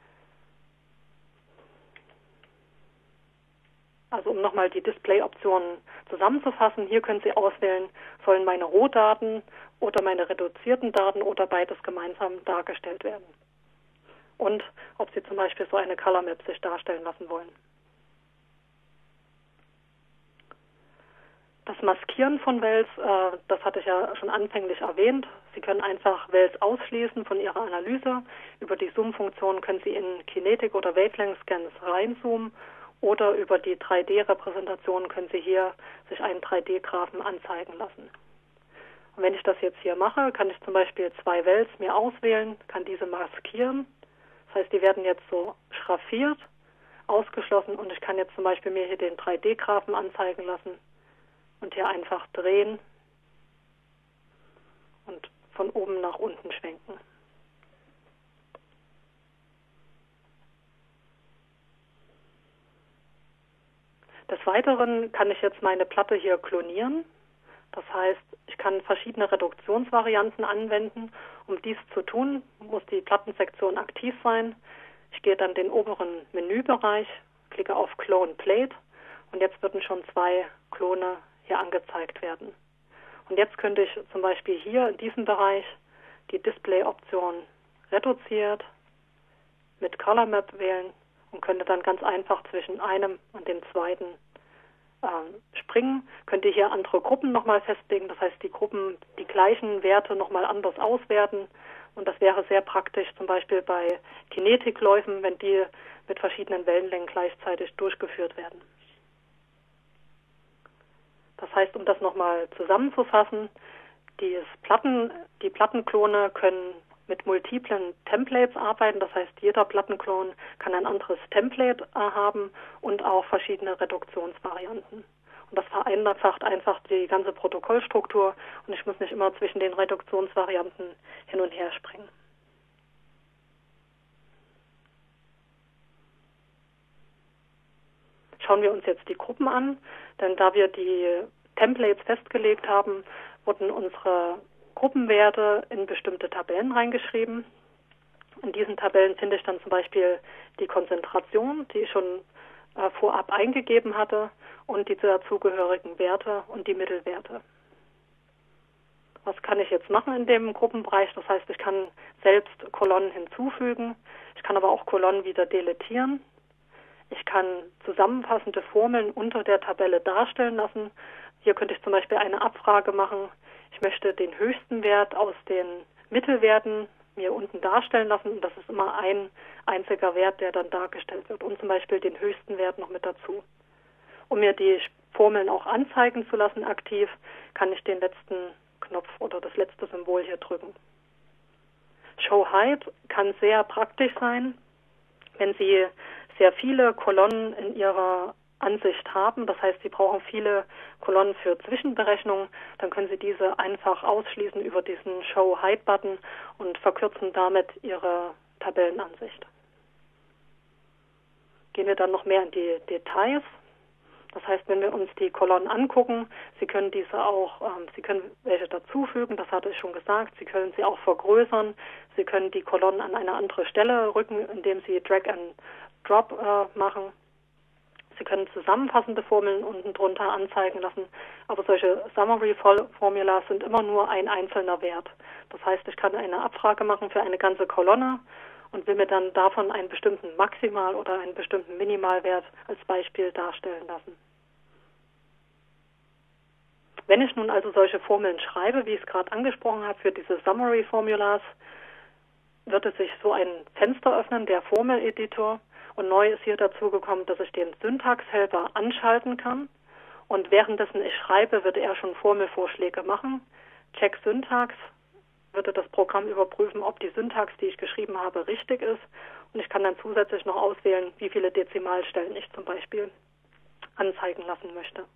Also um nochmal die Display-Optionen zusammenzufassen, hier können Sie auswählen, sollen meine Rohdaten oder meine reduzierten Daten oder beides gemeinsam dargestellt werden. Und ob Sie zum Beispiel so eine Color Map sich darstellen lassen wollen. Das Maskieren von Wells, äh, das hatte ich ja schon anfänglich erwähnt. Sie können einfach Wells ausschließen von Ihrer Analyse. Über die Zoom-Funktion können Sie in Kinetic- oder Wavelength-Scans reinzoomen oder über die drei D-Repräsentation können Sie hier sich einen drei D-Graphen anzeigen lassen. Und wenn ich das jetzt hier mache, kann ich zum Beispiel zwei Wells mir auswählen, kann diese maskieren. Das heißt, die werden jetzt so schraffiert, ausgeschlossen und ich kann jetzt zum Beispiel mir hier den drei D-Graphen anzeigen lassen und hier einfach drehen und von oben nach unten schwenken. Des Weiteren kann ich jetzt meine Platte hier klonieren. Das heißt, ich kann verschiedene Reduktionsvarianten anwenden. Um dies zu tun, muss die Plattensektion aktiv sein. Ich gehe dann in den oberen Menübereich, klicke auf Clone Plate und jetzt würden schon zwei Klone hier angezeigt werden. Und jetzt könnte ich zum Beispiel hier in diesem Bereich die Display-Option reduziert mit Color Map wählen und könnte dann ganz einfach zwischen einem und dem zweiten äh, springen. Könnte hier andere Gruppen nochmal festlegen, das heißt die Gruppen die gleichen Werte nochmal anders auswerten. Und das wäre sehr praktisch zum Beispiel bei Kinetikläufen, wenn die mit verschiedenen Wellenlängen gleichzeitig durchgeführt werden. Das heißt, um das nochmal zusammenzufassen, die Platten, die Plattenklone können mit multiplen Templates arbeiten. Das heißt, jeder Plattenklon kann ein anderes Template haben und auch verschiedene Reduktionsvarianten. Und das vereinfacht einfach die ganze Protokollstruktur und ich muss nicht immer zwischen den Reduktionsvarianten hin und her springen. Schauen wir uns jetzt die Gruppen an, denn da wir die Templates festgelegt haben, wurden unsere Gruppenwerte in bestimmte Tabellen reingeschrieben. In diesen Tabellen finde ich dann zum Beispiel die Konzentration, die ich schon äh, vorab eingegeben hatte, und die dazugehörigen Werte und die Mittelwerte. Was kann ich jetzt machen in dem Gruppenbereich? Das heißt, ich kann selbst Kolonnen hinzufügen, ich kann aber auch Kolonnen wieder deletieren. Ich kann zusammenfassende Formeln unter der Tabelle darstellen lassen. Hier könnte ich zum Beispiel eine Abfrage machen. Ich möchte den höchsten Wert aus den Mittelwerten mir unten darstellen lassen. Und das ist immer ein einziger Wert, der dann dargestellt wird. Und zum Beispiel den höchsten Wert noch mit dazu. Um mir die Formeln auch anzeigen zu lassen aktiv, kann ich den letzten Knopf oder das letzte Symbol hier drücken. Show Height kann sehr praktisch sein, wenn Sie sehr viele Kolonnen in Ihrer Ansicht haben. Das heißt, Sie brauchen viele Kolonnen für Zwischenberechnungen. Dann können Sie diese einfach ausschließen über diesen Show Height Button und verkürzen damit Ihre Tabellenansicht. Gehen wir dann noch mehr in die Details. Das heißt, wenn wir uns die Kolonnen angucken, Sie können diese auch, ähm, Sie können welche dazufügen, das hatte ich schon gesagt. Sie können sie auch vergrößern. Sie können die Kolonnen an eine andere Stelle rücken, indem Sie Drag and Drop äh, machen. Sie können zusammenfassende Formeln unten drunter anzeigen lassen, aber solche Summary Formulas sind immer nur ein einzelner Wert. Das heißt, ich kann eine Abfrage machen für eine ganze Kolonne und will mir dann davon einen bestimmten Maximal- oder einen bestimmten Minimalwert als Beispiel darstellen lassen. Wenn ich nun also solche Formeln schreibe, wie ich es gerade angesprochen habe, für diese Summary Formulas, wird es sich so ein Fenster öffnen, der Formeleditor. Und neu ist hier dazu gekommen, dass ich den Syntax-Helper anschalten kann. Und währenddessen ich schreibe, wird er schon Formelvorschläge machen. Check Syntax würde das Programm überprüfen, ob die Syntax, die ich geschrieben habe, richtig ist. Und ich kann dann zusätzlich noch auswählen, wie viele Dezimalstellen ich zum Beispiel anzeigen lassen möchte.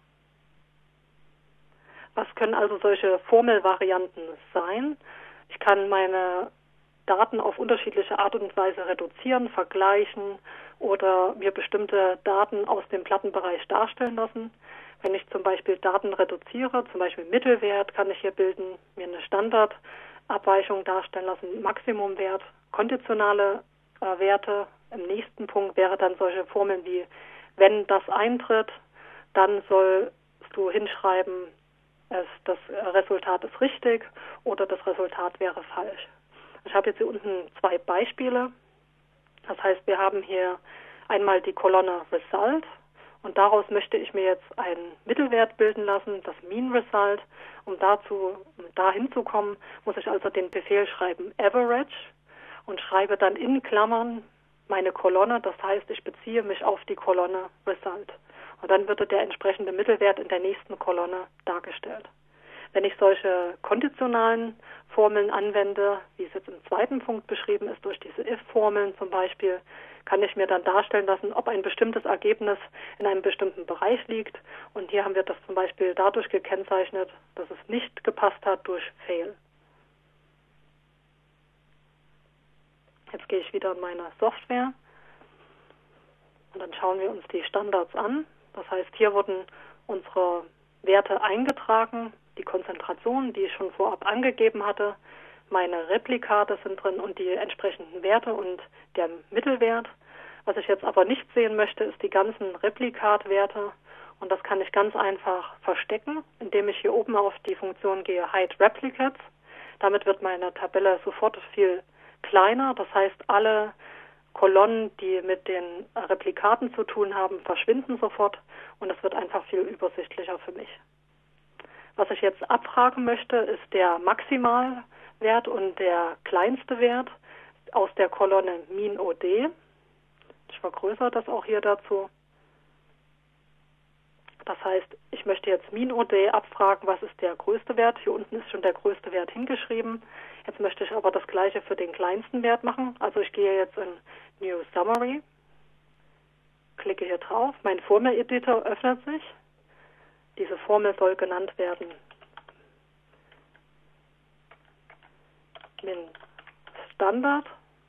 Was können also solche Formelvarianten sein? Ich kann meine Daten auf unterschiedliche Art und Weise reduzieren, vergleichen oder mir bestimmte Daten aus dem Plattenbereich darstellen lassen. Wenn ich zum Beispiel Daten reduziere, zum Beispiel Mittelwert kann ich hier bilden, mir eine Standardabweichung darstellen lassen, Maximumwert, konditionale äh, Werte. Im nächsten Punkt wäre dann solche Formeln wie, wenn das eintritt, dann sollst du hinschreiben, es, das Resultat ist richtig oder das Resultat wäre falsch. Ich habe jetzt hier unten zwei Beispiele. Das heißt, wir haben hier einmal die Kolonne Result und daraus möchte ich mir jetzt einen Mittelwert bilden lassen, das Mean Result. Um dazu, um dahin zu kommen, muss ich also den Befehl schreiben Average und schreibe dann in Klammern meine Kolonne. Das heißt, ich beziehe mich auf die Kolonne Result. Und dann wird der entsprechende Mittelwert in der nächsten Kolonne dargestellt. Wenn ich solche konditionalen Formeln anwende, wie es jetzt im zweiten Punkt beschrieben ist, durch diese if-Formeln zum Beispiel, kann ich mir dann darstellen lassen, ob ein bestimmtes Ergebnis in einem bestimmten Bereich liegt. Und hier haben wir das zum Beispiel dadurch gekennzeichnet, dass es nicht gepasst hat durch fail. Jetzt gehe ich wieder in meine Software und dann schauen wir uns die Standards an. Das heißt, hier wurden unsere Werte eingetragen, die Konzentration, die ich schon vorab angegeben hatte, meine Replikate sind drin und die entsprechenden Werte und der Mittelwert. Was ich jetzt aber nicht sehen möchte, ist die ganzen Replikatwerte Und das kann ich ganz einfach verstecken, indem ich hier oben auf die Funktion gehe, Hide Replicates. Damit wird meine Tabelle sofort viel kleiner. Das heißt, alle Kolonnen, die mit den Replikaten zu tun haben, verschwinden sofort und es wird einfach viel übersichtlicher für mich. Was ich jetzt abfragen möchte, ist der Maximalwert und der kleinste Wert aus der Kolonne MinOD. Ich vergrößere das auch hier dazu. Das heißt, ich möchte jetzt MinOD abfragen, was ist der größte Wert. Hier unten ist schon der größte Wert hingeschrieben. Jetzt möchte ich aber das gleiche für den kleinsten Wert machen. Also ich gehe jetzt in New Summary, klicke hier drauf. Mein Formel-Editor öffnet sich. Diese Formel soll genannt werden Min Standard.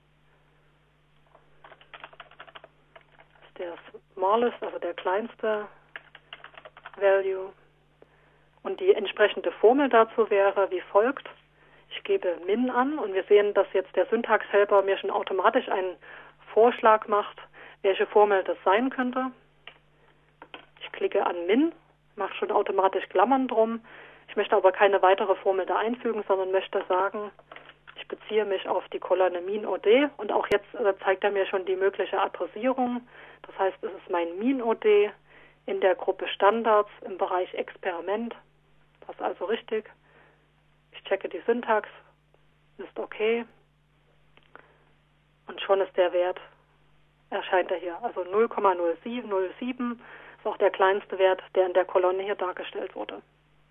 Das ist der smallest, also der kleinste Value. Und die entsprechende Formel dazu wäre wie folgt. Ich gebe Min an und wir sehen, dass jetzt der Syntax-Helper mir schon automatisch einen Vorschlag macht, welche Formel das sein könnte. Ich klicke an Min, mache schon automatisch Klammern drum. Ich möchte aber keine weitere Formel da einfügen, sondern möchte sagen, ich beziehe mich auf die Kolonne MinOD und auch jetzt äh, zeigt er mir schon die mögliche Adressierung. Das heißt, es ist mein MinOD in der Gruppe Standards im Bereich Experiment. Das ist also richtig. Ich checke die Syntax, ist okay. Und schon ist der Wert, erscheint er hier. Also null Komma null sieben ist auch der kleinste Wert, der in der Kolonne hier dargestellt wurde.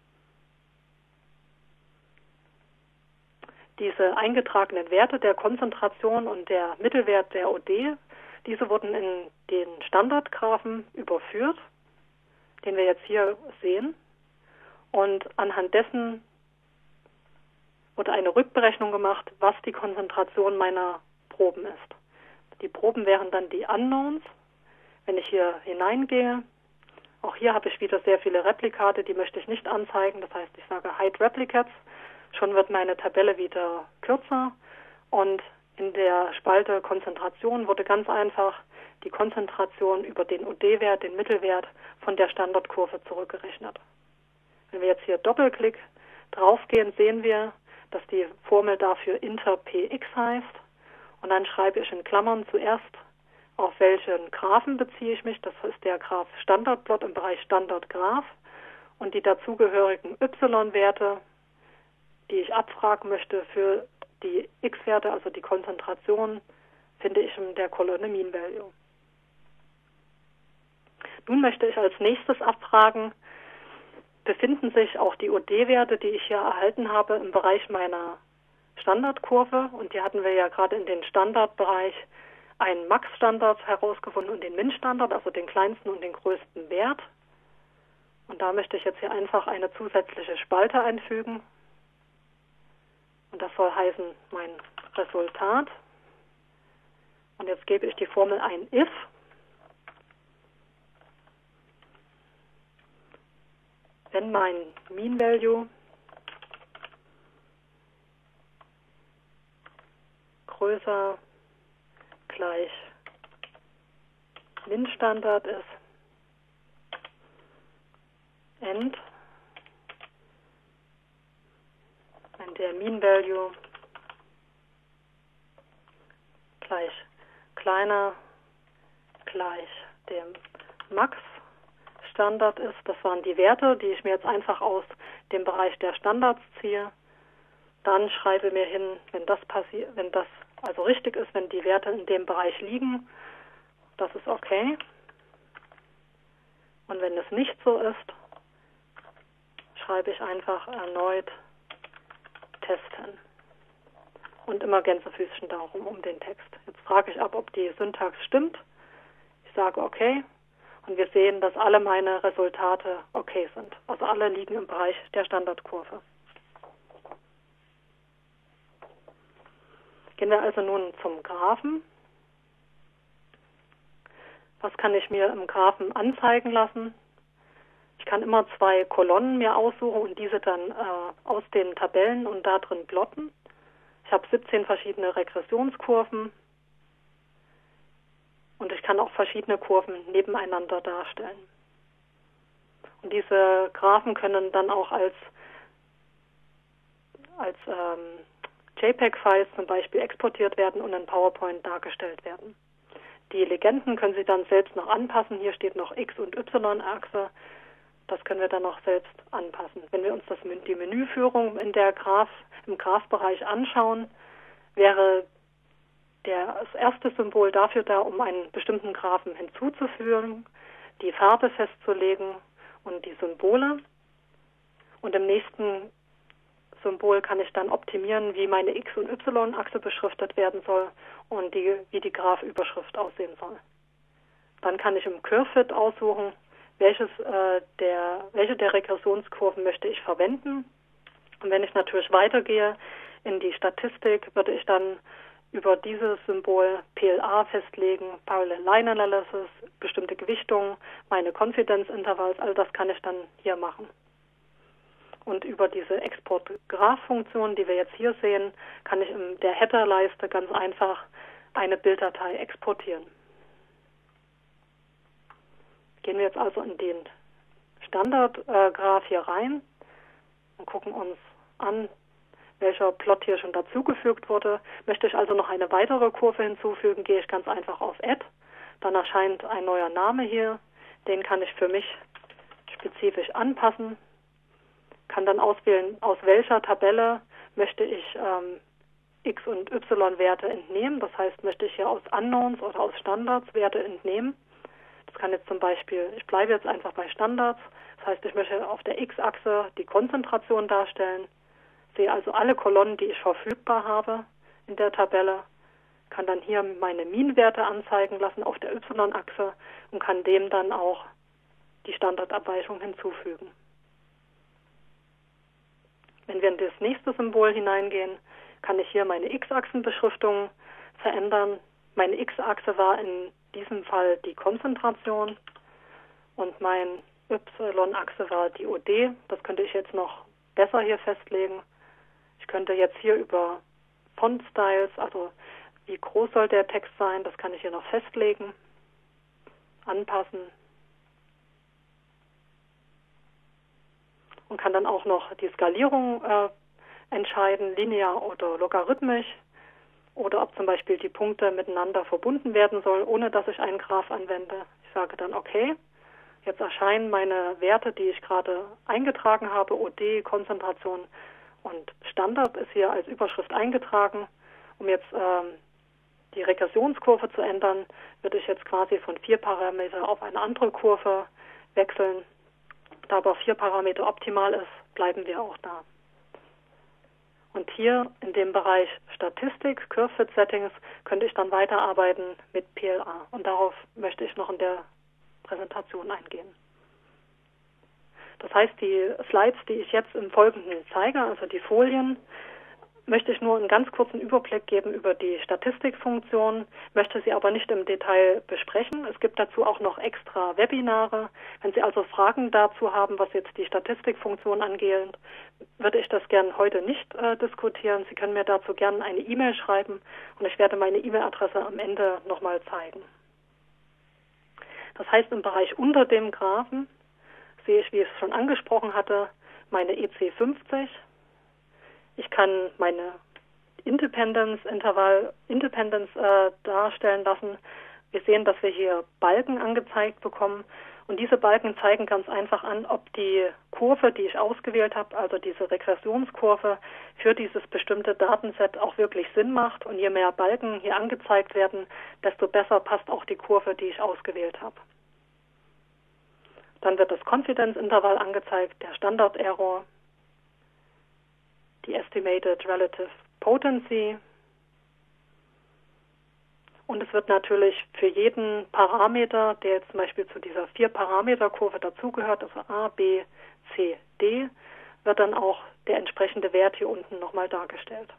Diese eingetragenen Werte der Konzentration und der Mittelwert der O D, diese wurden in den Standardgraphen überführt, den wir jetzt hier sehen. Und anhand dessen wurde eine Rückberechnung gemacht, was die Konzentration meiner Proben ist. Die Proben wären dann die Unknowns. Wenn ich hier hineingehe, auch hier habe ich wieder sehr viele Replikate, die möchte ich nicht anzeigen. Das heißt, ich sage Hide Replicates. Schon wird meine Tabelle wieder kürzer und in der Spalte Konzentration wurde ganz einfach die Konzentration über den O D-Wert, den Mittelwert von der Standardkurve zurückgerechnet. Wenn wir jetzt hier Doppelklick draufgehen, sehen wir, dass die Formel dafür inter Px heißt und dann schreibe ich in Klammern zuerst, auf welchen Graphen beziehe ich mich. Das ist der Graph Standardplot im Bereich Standardgraph und die dazugehörigen y-Werte, die ich abfragen möchte für die x-Werte, also die Konzentration, finde ich in der Kolonne Mean Value. Nun möchte ich als nächstes abfragen, befinden sich auch die O D-Werte, die ich hier erhalten habe, im Bereich meiner Standardkurve. Und die hatten wir ja gerade in den Standardbereich einen Max-Standard herausgefunden und den Min-Standard, also den kleinsten und den größten Wert. Und da möchte ich jetzt hier einfach eine zusätzliche Spalte einfügen. Und das soll heißen mein Resultat. Und jetzt gebe ich die Formel ein if. Wenn mein Mean Value größer gleich Min Standard ist, end, wenn der Mean Value gleich kleiner gleich dem Max Standard ist. Das waren die Werte, die ich mir jetzt einfach aus dem Bereich der Standards ziehe. Dann schreibe mir hin, wenn das passiert, wenn das also richtig ist, wenn die Werte in dem Bereich liegen, das ist okay. Und wenn es nicht so ist, schreibe ich einfach erneut testen. Und immer Gänsefüßchen darum um den Text. Jetzt frage ich ab, ob die Syntax stimmt. Ich sage okay. Und wir sehen, dass alle meine Resultate okay sind. Also alle liegen im Bereich der Standardkurve. Gehen wir also nun zum Graphen. Was kann ich mir im Graphen anzeigen lassen? Ich kann immer zwei Kolonnen mir aussuchen und diese dann äh, aus den Tabellen und da drin plotten. Ich habe siebzehn verschiedene Regressionskurven. Und ich kann auch verschiedene Kurven nebeneinander darstellen. Und diese Graphen können dann auch als, als ähm, JPEG-Files zum Beispiel exportiert werden und in PowerPoint dargestellt werden. Die Legenden können Sie dann selbst noch anpassen. Hier steht noch X- und Y-Achse. Das können wir dann noch selbst anpassen. Wenn wir uns das, die Menüführung in der Graph, im Graphbereich anschauen, wäre der, das erste Symbol dafür da, um einen bestimmten Graphen hinzuzufügen, die Farbe festzulegen und die Symbole. Und im nächsten Symbol kann ich dann optimieren, wie meine X- und Y-Achse beschriftet werden soll und die, wie die Graphüberschrift aussehen soll. Dann kann ich im Curvefit aussuchen, welches, äh, der, welche der Regressionskurven möchte ich verwenden. Und wenn ich natürlich weitergehe in die Statistik, würde ich dann über dieses Symbol P L A festlegen, Parallel Line Analysis, bestimmte Gewichtungen, meine Confidence Intervals, all das kann ich dann hier machen. Und über diese Export-Graph-Funktion, die wir jetzt hier sehen, kann ich in der Header-Leiste ganz einfach eine Bilddatei exportieren. Gehen wir jetzt also in den Standard-Graph hier rein und gucken uns an, welcher Plot hier schon dazugefügt wurde. Möchte ich also noch eine weitere Kurve hinzufügen, gehe ich ganz einfach auf Add. Dann erscheint ein neuer Name hier. Den kann ich für mich spezifisch anpassen. Kann dann auswählen, aus welcher Tabelle möchte ich ähm, X- und Y-Werte entnehmen. Das heißt, möchte ich hier aus Unknowns oder aus Standards Werte entnehmen. Das kann jetzt zum Beispiel, ich bleibe jetzt einfach bei Standards. Das heißt, ich möchte auf der X-Achse die Konzentration darstellen. Sehe also alle Kolonnen, die ich verfügbar habe in der Tabelle. Kann dann hier meine Mean-Werte anzeigen lassen auf der Y-Achse und kann dem dann auch die Standardabweichung hinzufügen. Wenn wir in das nächste Symbol hineingehen, kann ich hier meine X-Achsenbeschriftung verändern. Meine X-Achse war in diesem Fall die Konzentration und meine Y-Achse war die O D. Das könnte ich jetzt noch besser hier festlegen. Ich könnte jetzt hier über Font Styles, also wie groß soll der Text sein, das kann ich hier noch festlegen, anpassen. Und kann dann auch noch die Skalierung äh, entscheiden, linear oder logarithmisch, oder ob zum Beispiel die Punkte miteinander verbunden werden sollen, ohne dass ich einen Graph anwende. Ich sage dann okay, jetzt erscheinen meine Werte, die ich gerade eingetragen habe, O D, Konzentration und Standard ist hier als Überschrift eingetragen. Um jetzt ähm, die Regressionskurve zu ändern, würde ich jetzt quasi von vier Parameter auf eine andere Kurve wechseln. Da aber vier Parameter optimal ist, bleiben wir auch da. Und hier in dem Bereich Statistik, Curve-Fit Settings, könnte ich dann weiterarbeiten mit P L A. Und darauf möchte ich noch in der Präsentation eingehen. Das heißt, die Slides, die ich jetzt im Folgenden zeige, also die Folien, möchte ich nur einen ganz kurzen Überblick geben über die Statistikfunktion, möchte sie aber nicht im Detail besprechen. Es gibt dazu auch noch extra Webinare. Wenn Sie also Fragen dazu haben, was jetzt die Statistikfunktion angeht, würde ich das gern heute nicht äh, diskutieren. Sie können mir dazu gerne eine E-Mail schreiben und ich werde meine E-Mail-Adresse am Ende nochmal zeigen. Das heißt, im Bereich unter dem Graphen sehe ich, wie ich es schon angesprochen hatte, meine E C fünfzig. Ich kann meine Independence Intervall Independence äh, darstellen lassen. Wir sehen, dass wir hier Balken angezeigt bekommen und diese Balken zeigen ganz einfach an, ob die Kurve, die ich ausgewählt habe, also diese Regressionskurve für dieses bestimmte Datenset auch wirklich Sinn macht. Und je mehr Balken hier angezeigt werden, desto besser passt auch die Kurve, die ich ausgewählt habe. Dann wird das Confidence Interval angezeigt, der Standard Error, die Estimated Relative Potency. Und es wird natürlich für jeden Parameter, der jetzt zum Beispiel zu dieser vier-Parameter-Kurve dazugehört, also A, B, C, D, wird dann auch der entsprechende Wert hier unten nochmal dargestellt.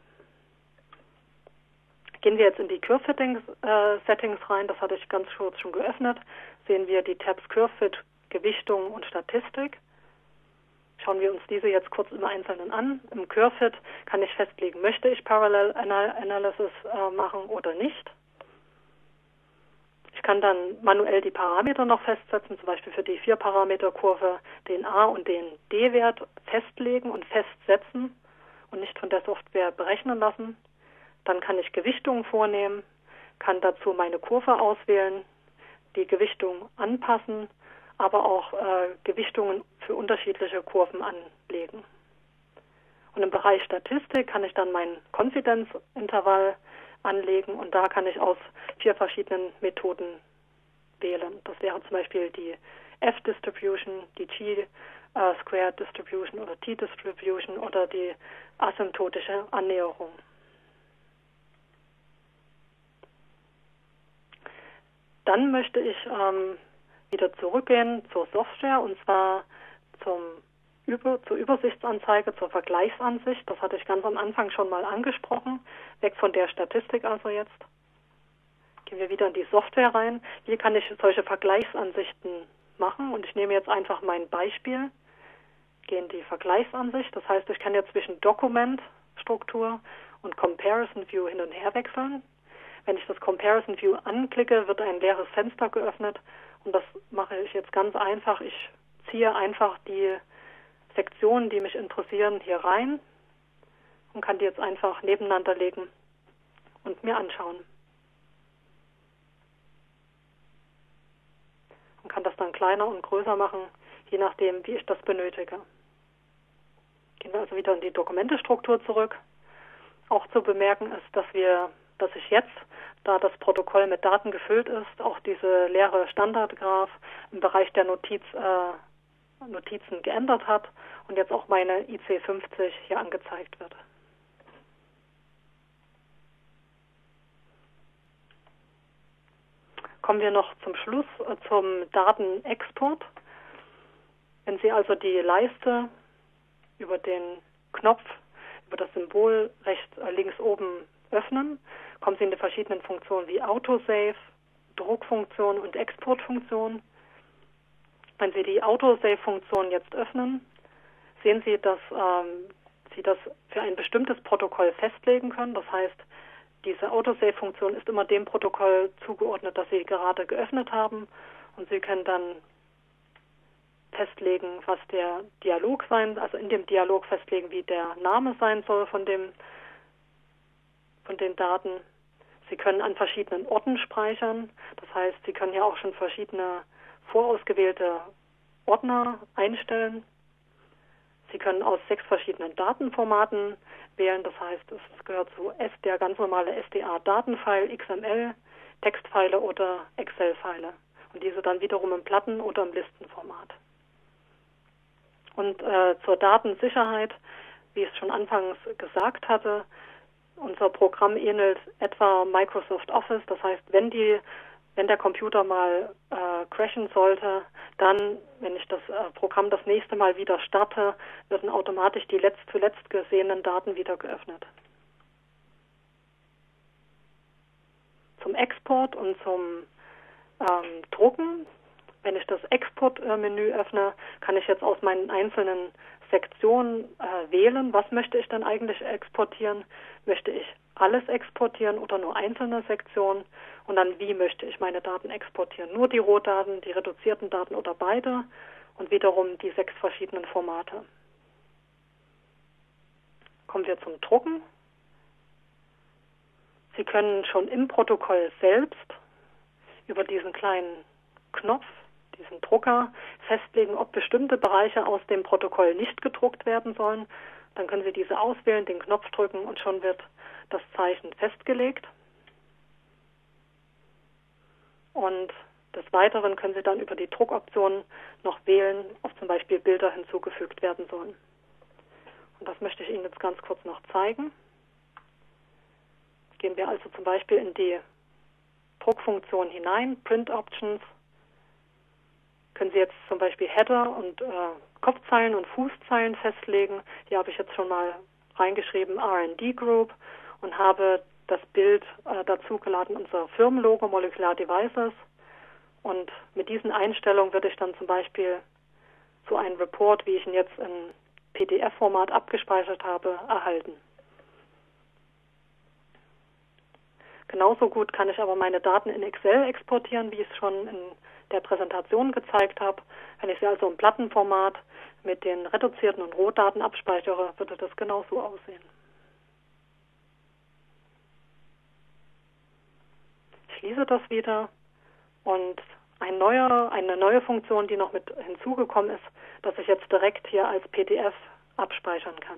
Gehen wir jetzt in die Curve-Settings äh, Settings rein, das hatte ich ganz kurz schon geöffnet, sehen wir die Tabs Curve-Fit, Gewichtung und Statistik. Schauen wir uns diese jetzt kurz im Einzelnen an. Im Curve-Fit kann ich festlegen, möchte ich Parallel Analysis äh, machen oder nicht. Ich kann dann manuell die Parameter noch festsetzen, zum Beispiel für die vier-Parameter-Kurve den A- und den D-Wert festlegen und festsetzen und nicht von der Software berechnen lassen. Dann kann ich Gewichtungen vornehmen, kann dazu meine Kurve auswählen, die Gewichtung anpassen, aber auch äh, Gewichtungen für unterschiedliche Kurven anlegen. Und im Bereich Statistik kann ich dann mein Konfidenzintervall anlegen und da kann ich aus vier verschiedenen Methoden wählen. Das wäre zum Beispiel die F-Distribution, die Chi-Squared-Distribution oder T-Distribution oder die asymptotische Annäherung. Dann möchte ich ähm, wieder zurückgehen zur Software und zwar zum Über, zur Übersichtsanzeige, zur Vergleichsansicht. Das hatte ich ganz am Anfang schon mal angesprochen. Weg von der Statistik also jetzt. Gehen wir wieder in die Software rein. Hier kann ich solche Vergleichsansichten machen und ich nehme jetzt einfach mein Beispiel. Gehe in die Vergleichsansicht. Das heißt, ich kann jetzt zwischen Dokumentstruktur und Comparison View hin und her wechseln. Wenn ich das Comparison View anklicke, wird ein leeres Fenster geöffnet und das mache ich jetzt ganz einfach. Ich ziehe einfach die Sektionen, die mich interessieren, hier rein und kann die jetzt einfach nebeneinander legen und mir anschauen. Und kann das dann kleiner und größer machen, je nachdem, wie ich das benötige. Gehen wir also wieder in die Dokumentestruktur zurück. Auch zu bemerken ist, dass wir, dass ich jetzt, da das Protokoll mit Daten gefüllt ist, auch diese leere Standardgraph im Bereich der Notiz äh, Notizen geändert hat und jetzt auch meine I C fünfzig hier angezeigt wird. Kommen wir noch zum Schluss äh, zum Datenexport. Wenn Sie also die Leiste über den Knopf, über das Symbol rechts äh, links oben öffnen, kommen Sie in die verschiedenen Funktionen wie Autosave, Druckfunktion und Exportfunktion. Wenn Sie die Autosave-Funktion jetzt öffnen, sehen Sie, dass ähm, Sie das für ein bestimmtes Protokoll festlegen können. Das heißt, diese Autosave-Funktion ist immer dem Protokoll zugeordnet, das Sie gerade geöffnet haben. Und Sie können dann festlegen, was der Dialog sein, also in dem Dialog festlegen, wie der Name sein soll von dem, von den Daten. Sie können an verschiedenen Orten speichern. Das heißt, Sie können ja auch schon verschiedene vorausgewählte Ordner einstellen. Sie können aus sechs verschiedenen Datenformaten wählen. Das heißt, es gehört zu S, der ganz normale S D A-Datenfile, X M L, Textfile oder Excel-File. Und diese dann wiederum im Platten- oder im Listenformat. Und äh, zur Datensicherheit, wie ich es schon anfangs gesagt hatte, unser Programm ähnelt etwa Microsoft Office. Das heißt, wenn die Wenn der Computer mal äh, crashen sollte, dann, wenn ich das äh, Programm das nächste Mal wieder starte, werden automatisch die letzt, zuletzt gesehenen Daten wieder geöffnet. Zum Export und zum ähm, Drucken, wenn ich das Exportmenü öffne, kann ich jetzt aus meinen einzelnen Sektionen äh, wählen, was möchte ich dann eigentlich exportieren. Möchte ich alles exportieren oder nur einzelne Sektionen? Und dann, wie möchte ich meine Daten exportieren? Nur die Rohdaten, die reduzierten Daten oder beide? Und wiederum die sechs verschiedenen Formate. Kommen wir zum Drucken. Sie können schon im Protokoll selbst über diesen kleinen Knopf, diesen Drucker, festlegen, ob bestimmte Bereiche aus dem Protokoll nicht gedruckt werden sollen. Dann können Sie diese auswählen, den Knopf drücken und schon wird das Zeichen festgelegt. Und des Weiteren können Sie dann über die Druckoptionen noch wählen, ob zum Beispiel Bilder hinzugefügt werden sollen. Und das möchte ich Ihnen jetzt ganz kurz noch zeigen. Gehen wir also zum Beispiel in die Druckfunktion hinein, Print Options. Können Sie jetzt zum Beispiel Header und äh, Kopfzeilen und Fußzeilen festlegen. Hier habe ich jetzt schon mal reingeschrieben R and D Group und habe das Bild äh, dazu geladen, unser Firmenlogo Molecular Devices. Und mit diesen Einstellungen würde ich dann zum Beispiel so einen Report, wie ich ihn jetzt in P D F-Format abgespeichert habe, erhalten. Genauso gut kann ich aber meine Daten in Excel exportieren, wie ich es schon in der Präsentation gezeigt habe. Wenn ich sie also im Plattenformat mit den reduzierten und Rohdaten abspeichere, würde das genauso aussehen. Ich schließe das wieder und ein neuer, eine neue Funktion, die noch mit hinzugekommen ist, dass ich jetzt direkt hier als P D F abspeichern kann.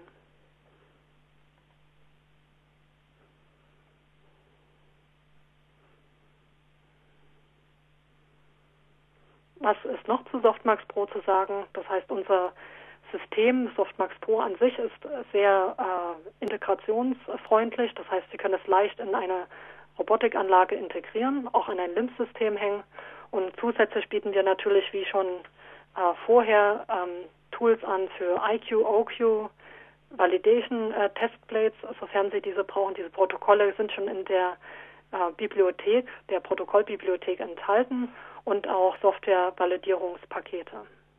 Was ist noch zu Softmax Pro zu sagen? Das heißt, unser System Softmax Pro an sich ist sehr äh, integrationsfreundlich. Das heißt, Sie können es leicht in eine Robotikanlage integrieren, auch an ein L I M S-System hängen. Und zusätzlich bieten wir natürlich, wie schon äh, vorher, ähm, Tools an für I Q, O Q, Validation äh, Testplates, sofern Sie diese brauchen. Diese Protokolle sind schon in der äh, Bibliothek, der Protokollbibliothek enthalten und auch Software-Validierungspakete.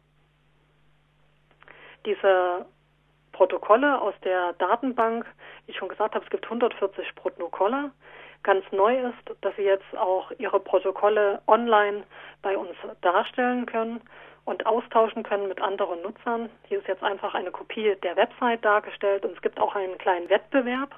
Diese Protokolle aus der Datenbank, wie ich schon gesagt habe, es gibt hundertvierzig Protokolle. Ganz neu ist, dass Sie jetzt auch Ihre Protokolle online bei uns darstellen können und austauschen können mit anderen Nutzern. Hier ist jetzt einfach eine Kopie der Website dargestellt und es gibt auch einen kleinen Wettbewerb.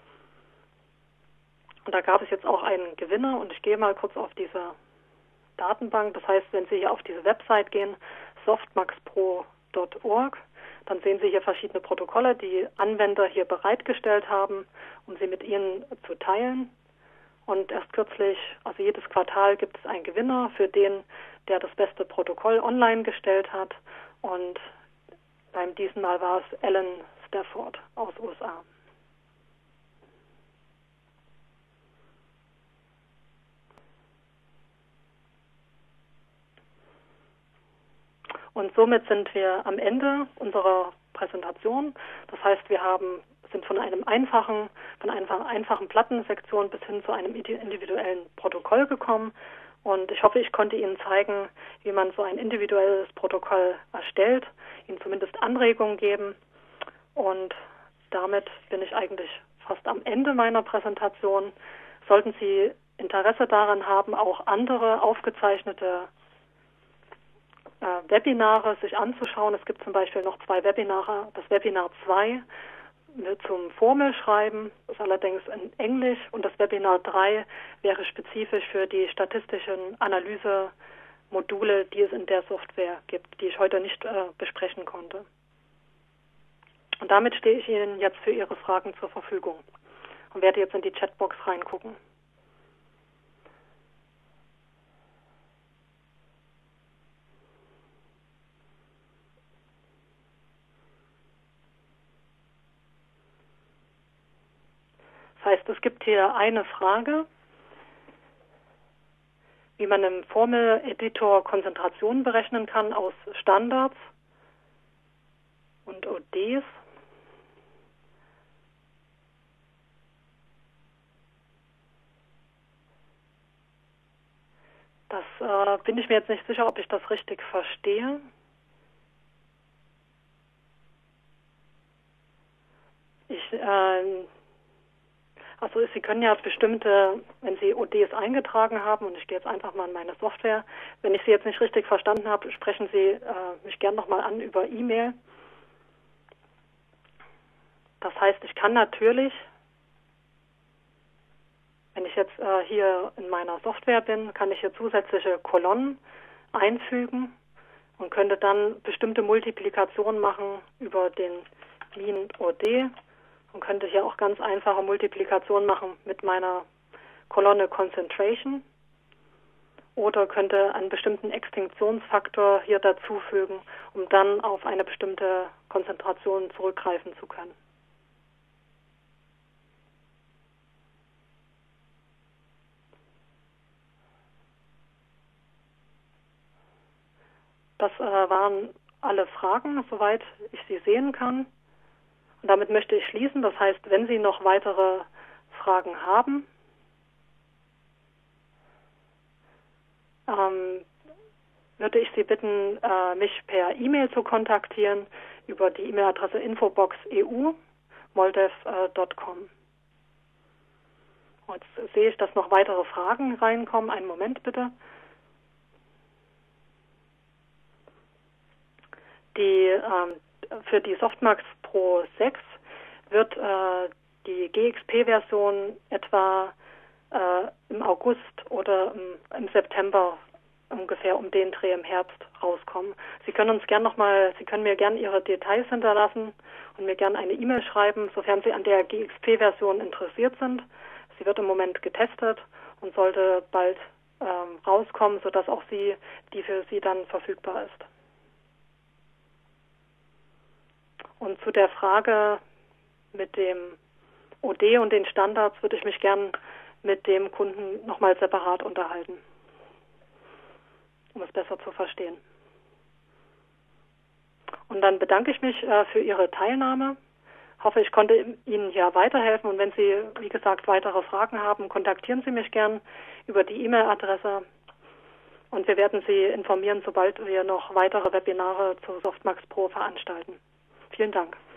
Und da gab es jetzt auch einen Gewinner und ich gehe mal kurz auf diese Datenbank. Das heißt, wenn Sie hier auf diese Website gehen, softmax pro punkt org, dann sehen Sie hier verschiedene Protokolle, die Anwender hier bereitgestellt haben, um sie mit Ihnen zu teilen. Und erst kürzlich, also jedes Quartal, gibt es einen Gewinner für den, der das beste Protokoll online gestellt hat. Und beim diesen Mal war es Alan Stafford aus U S A. Und somit sind wir am Ende unserer Präsentation. Das heißt, wir haben, sind von einem einfachen, von einer einfachen Plattensektion bis hin zu einem individuellen Protokoll gekommen. Und ich hoffe, ich konnte Ihnen zeigen, wie man so ein individuelles Protokoll erstellt, Ihnen zumindest Anregungen geben. Und damit bin ich eigentlich fast am Ende meiner Präsentation. Sollten Sie Interesse daran haben, auch andere aufgezeichnete Webinare sich anzuschauen. Es gibt zum Beispiel noch zwei Webinare. Das Webinar zwei zum Formelschreiben ist allerdings in Englisch und das Webinar drei wäre spezifisch für die statistischen Analysemodule, die es in der Software gibt, die ich heute nicht äh, besprechen konnte. Und damit stehe ich Ihnen jetzt für Ihre Fragen zur Verfügung und werde jetzt in die Chatbox reingucken. Das heißt, es gibt hier eine Frage, wie man im Formel-Editor Konzentrationen berechnen kann aus Standards und O Ds. Das äh, bin ich mir jetzt nicht sicher, ob ich das richtig verstehe. Ich äh, Also Sie können ja bestimmte, wenn Sie O Ds eingetragen haben, und ich gehe jetzt einfach mal in meine Software, wenn ich Sie jetzt nicht richtig verstanden habe, sprechen Sie äh, mich gern nochmal an über E-Mail. Das heißt, ich kann natürlich, wenn ich jetzt äh, hier in meiner Software bin, kann ich hier zusätzliche Kolonnen einfügen und könnte dann bestimmte Multiplikationen machen über den Mean O D. Und könnte hier auch ganz einfache Multiplikationen machen mit meiner Kolonne Concentration oder könnte einen bestimmten Extinktionsfaktor hier dazufügen, um dann auf eine bestimmte Konzentration zurückgreifen zu können. Das äh, waren alle Fragen, soweit ich sie sehen kann. Und damit möchte ich schließen. Das heißt, wenn Sie noch weitere Fragen haben, ähm, würde ich Sie bitten, äh, mich per E-Mail zu kontaktieren über die E-Mail-Adresse infobox punkt e u punkt moldev punkt com. Jetzt sehe ich, dass noch weitere Fragen reinkommen. Einen Moment bitte. Die, ähm, für die Softmax Pro sechs wird äh, die G X P-Version etwa äh, im August oder im, im September ungefähr um den Dreh im Herbst rauskommen. Sie können uns gern noch mal, Sie können mir gern Ihre Details hinterlassen und mir gern eine E-Mail schreiben, sofern Sie an der G X P-Version interessiert sind. Sie wird im Moment getestet und sollte bald ähm, rauskommen, sodass auch sie, die für Sie dann verfügbar ist. Und zu der Frage mit dem O D und den Standards würde ich mich gern mit dem Kunden nochmal separat unterhalten, um es besser zu verstehen. Und dann bedanke ich mich äh, für Ihre Teilnahme. Hoffe, ich konnte Ihnen hier weiterhelfen. Und wenn Sie, wie gesagt, weitere Fragen haben, kontaktieren Sie mich gern über die E-Mail-Adresse. Und wir werden Sie informieren, sobald wir noch weitere Webinare zu Softmax Pro veranstalten. Vielen Dank.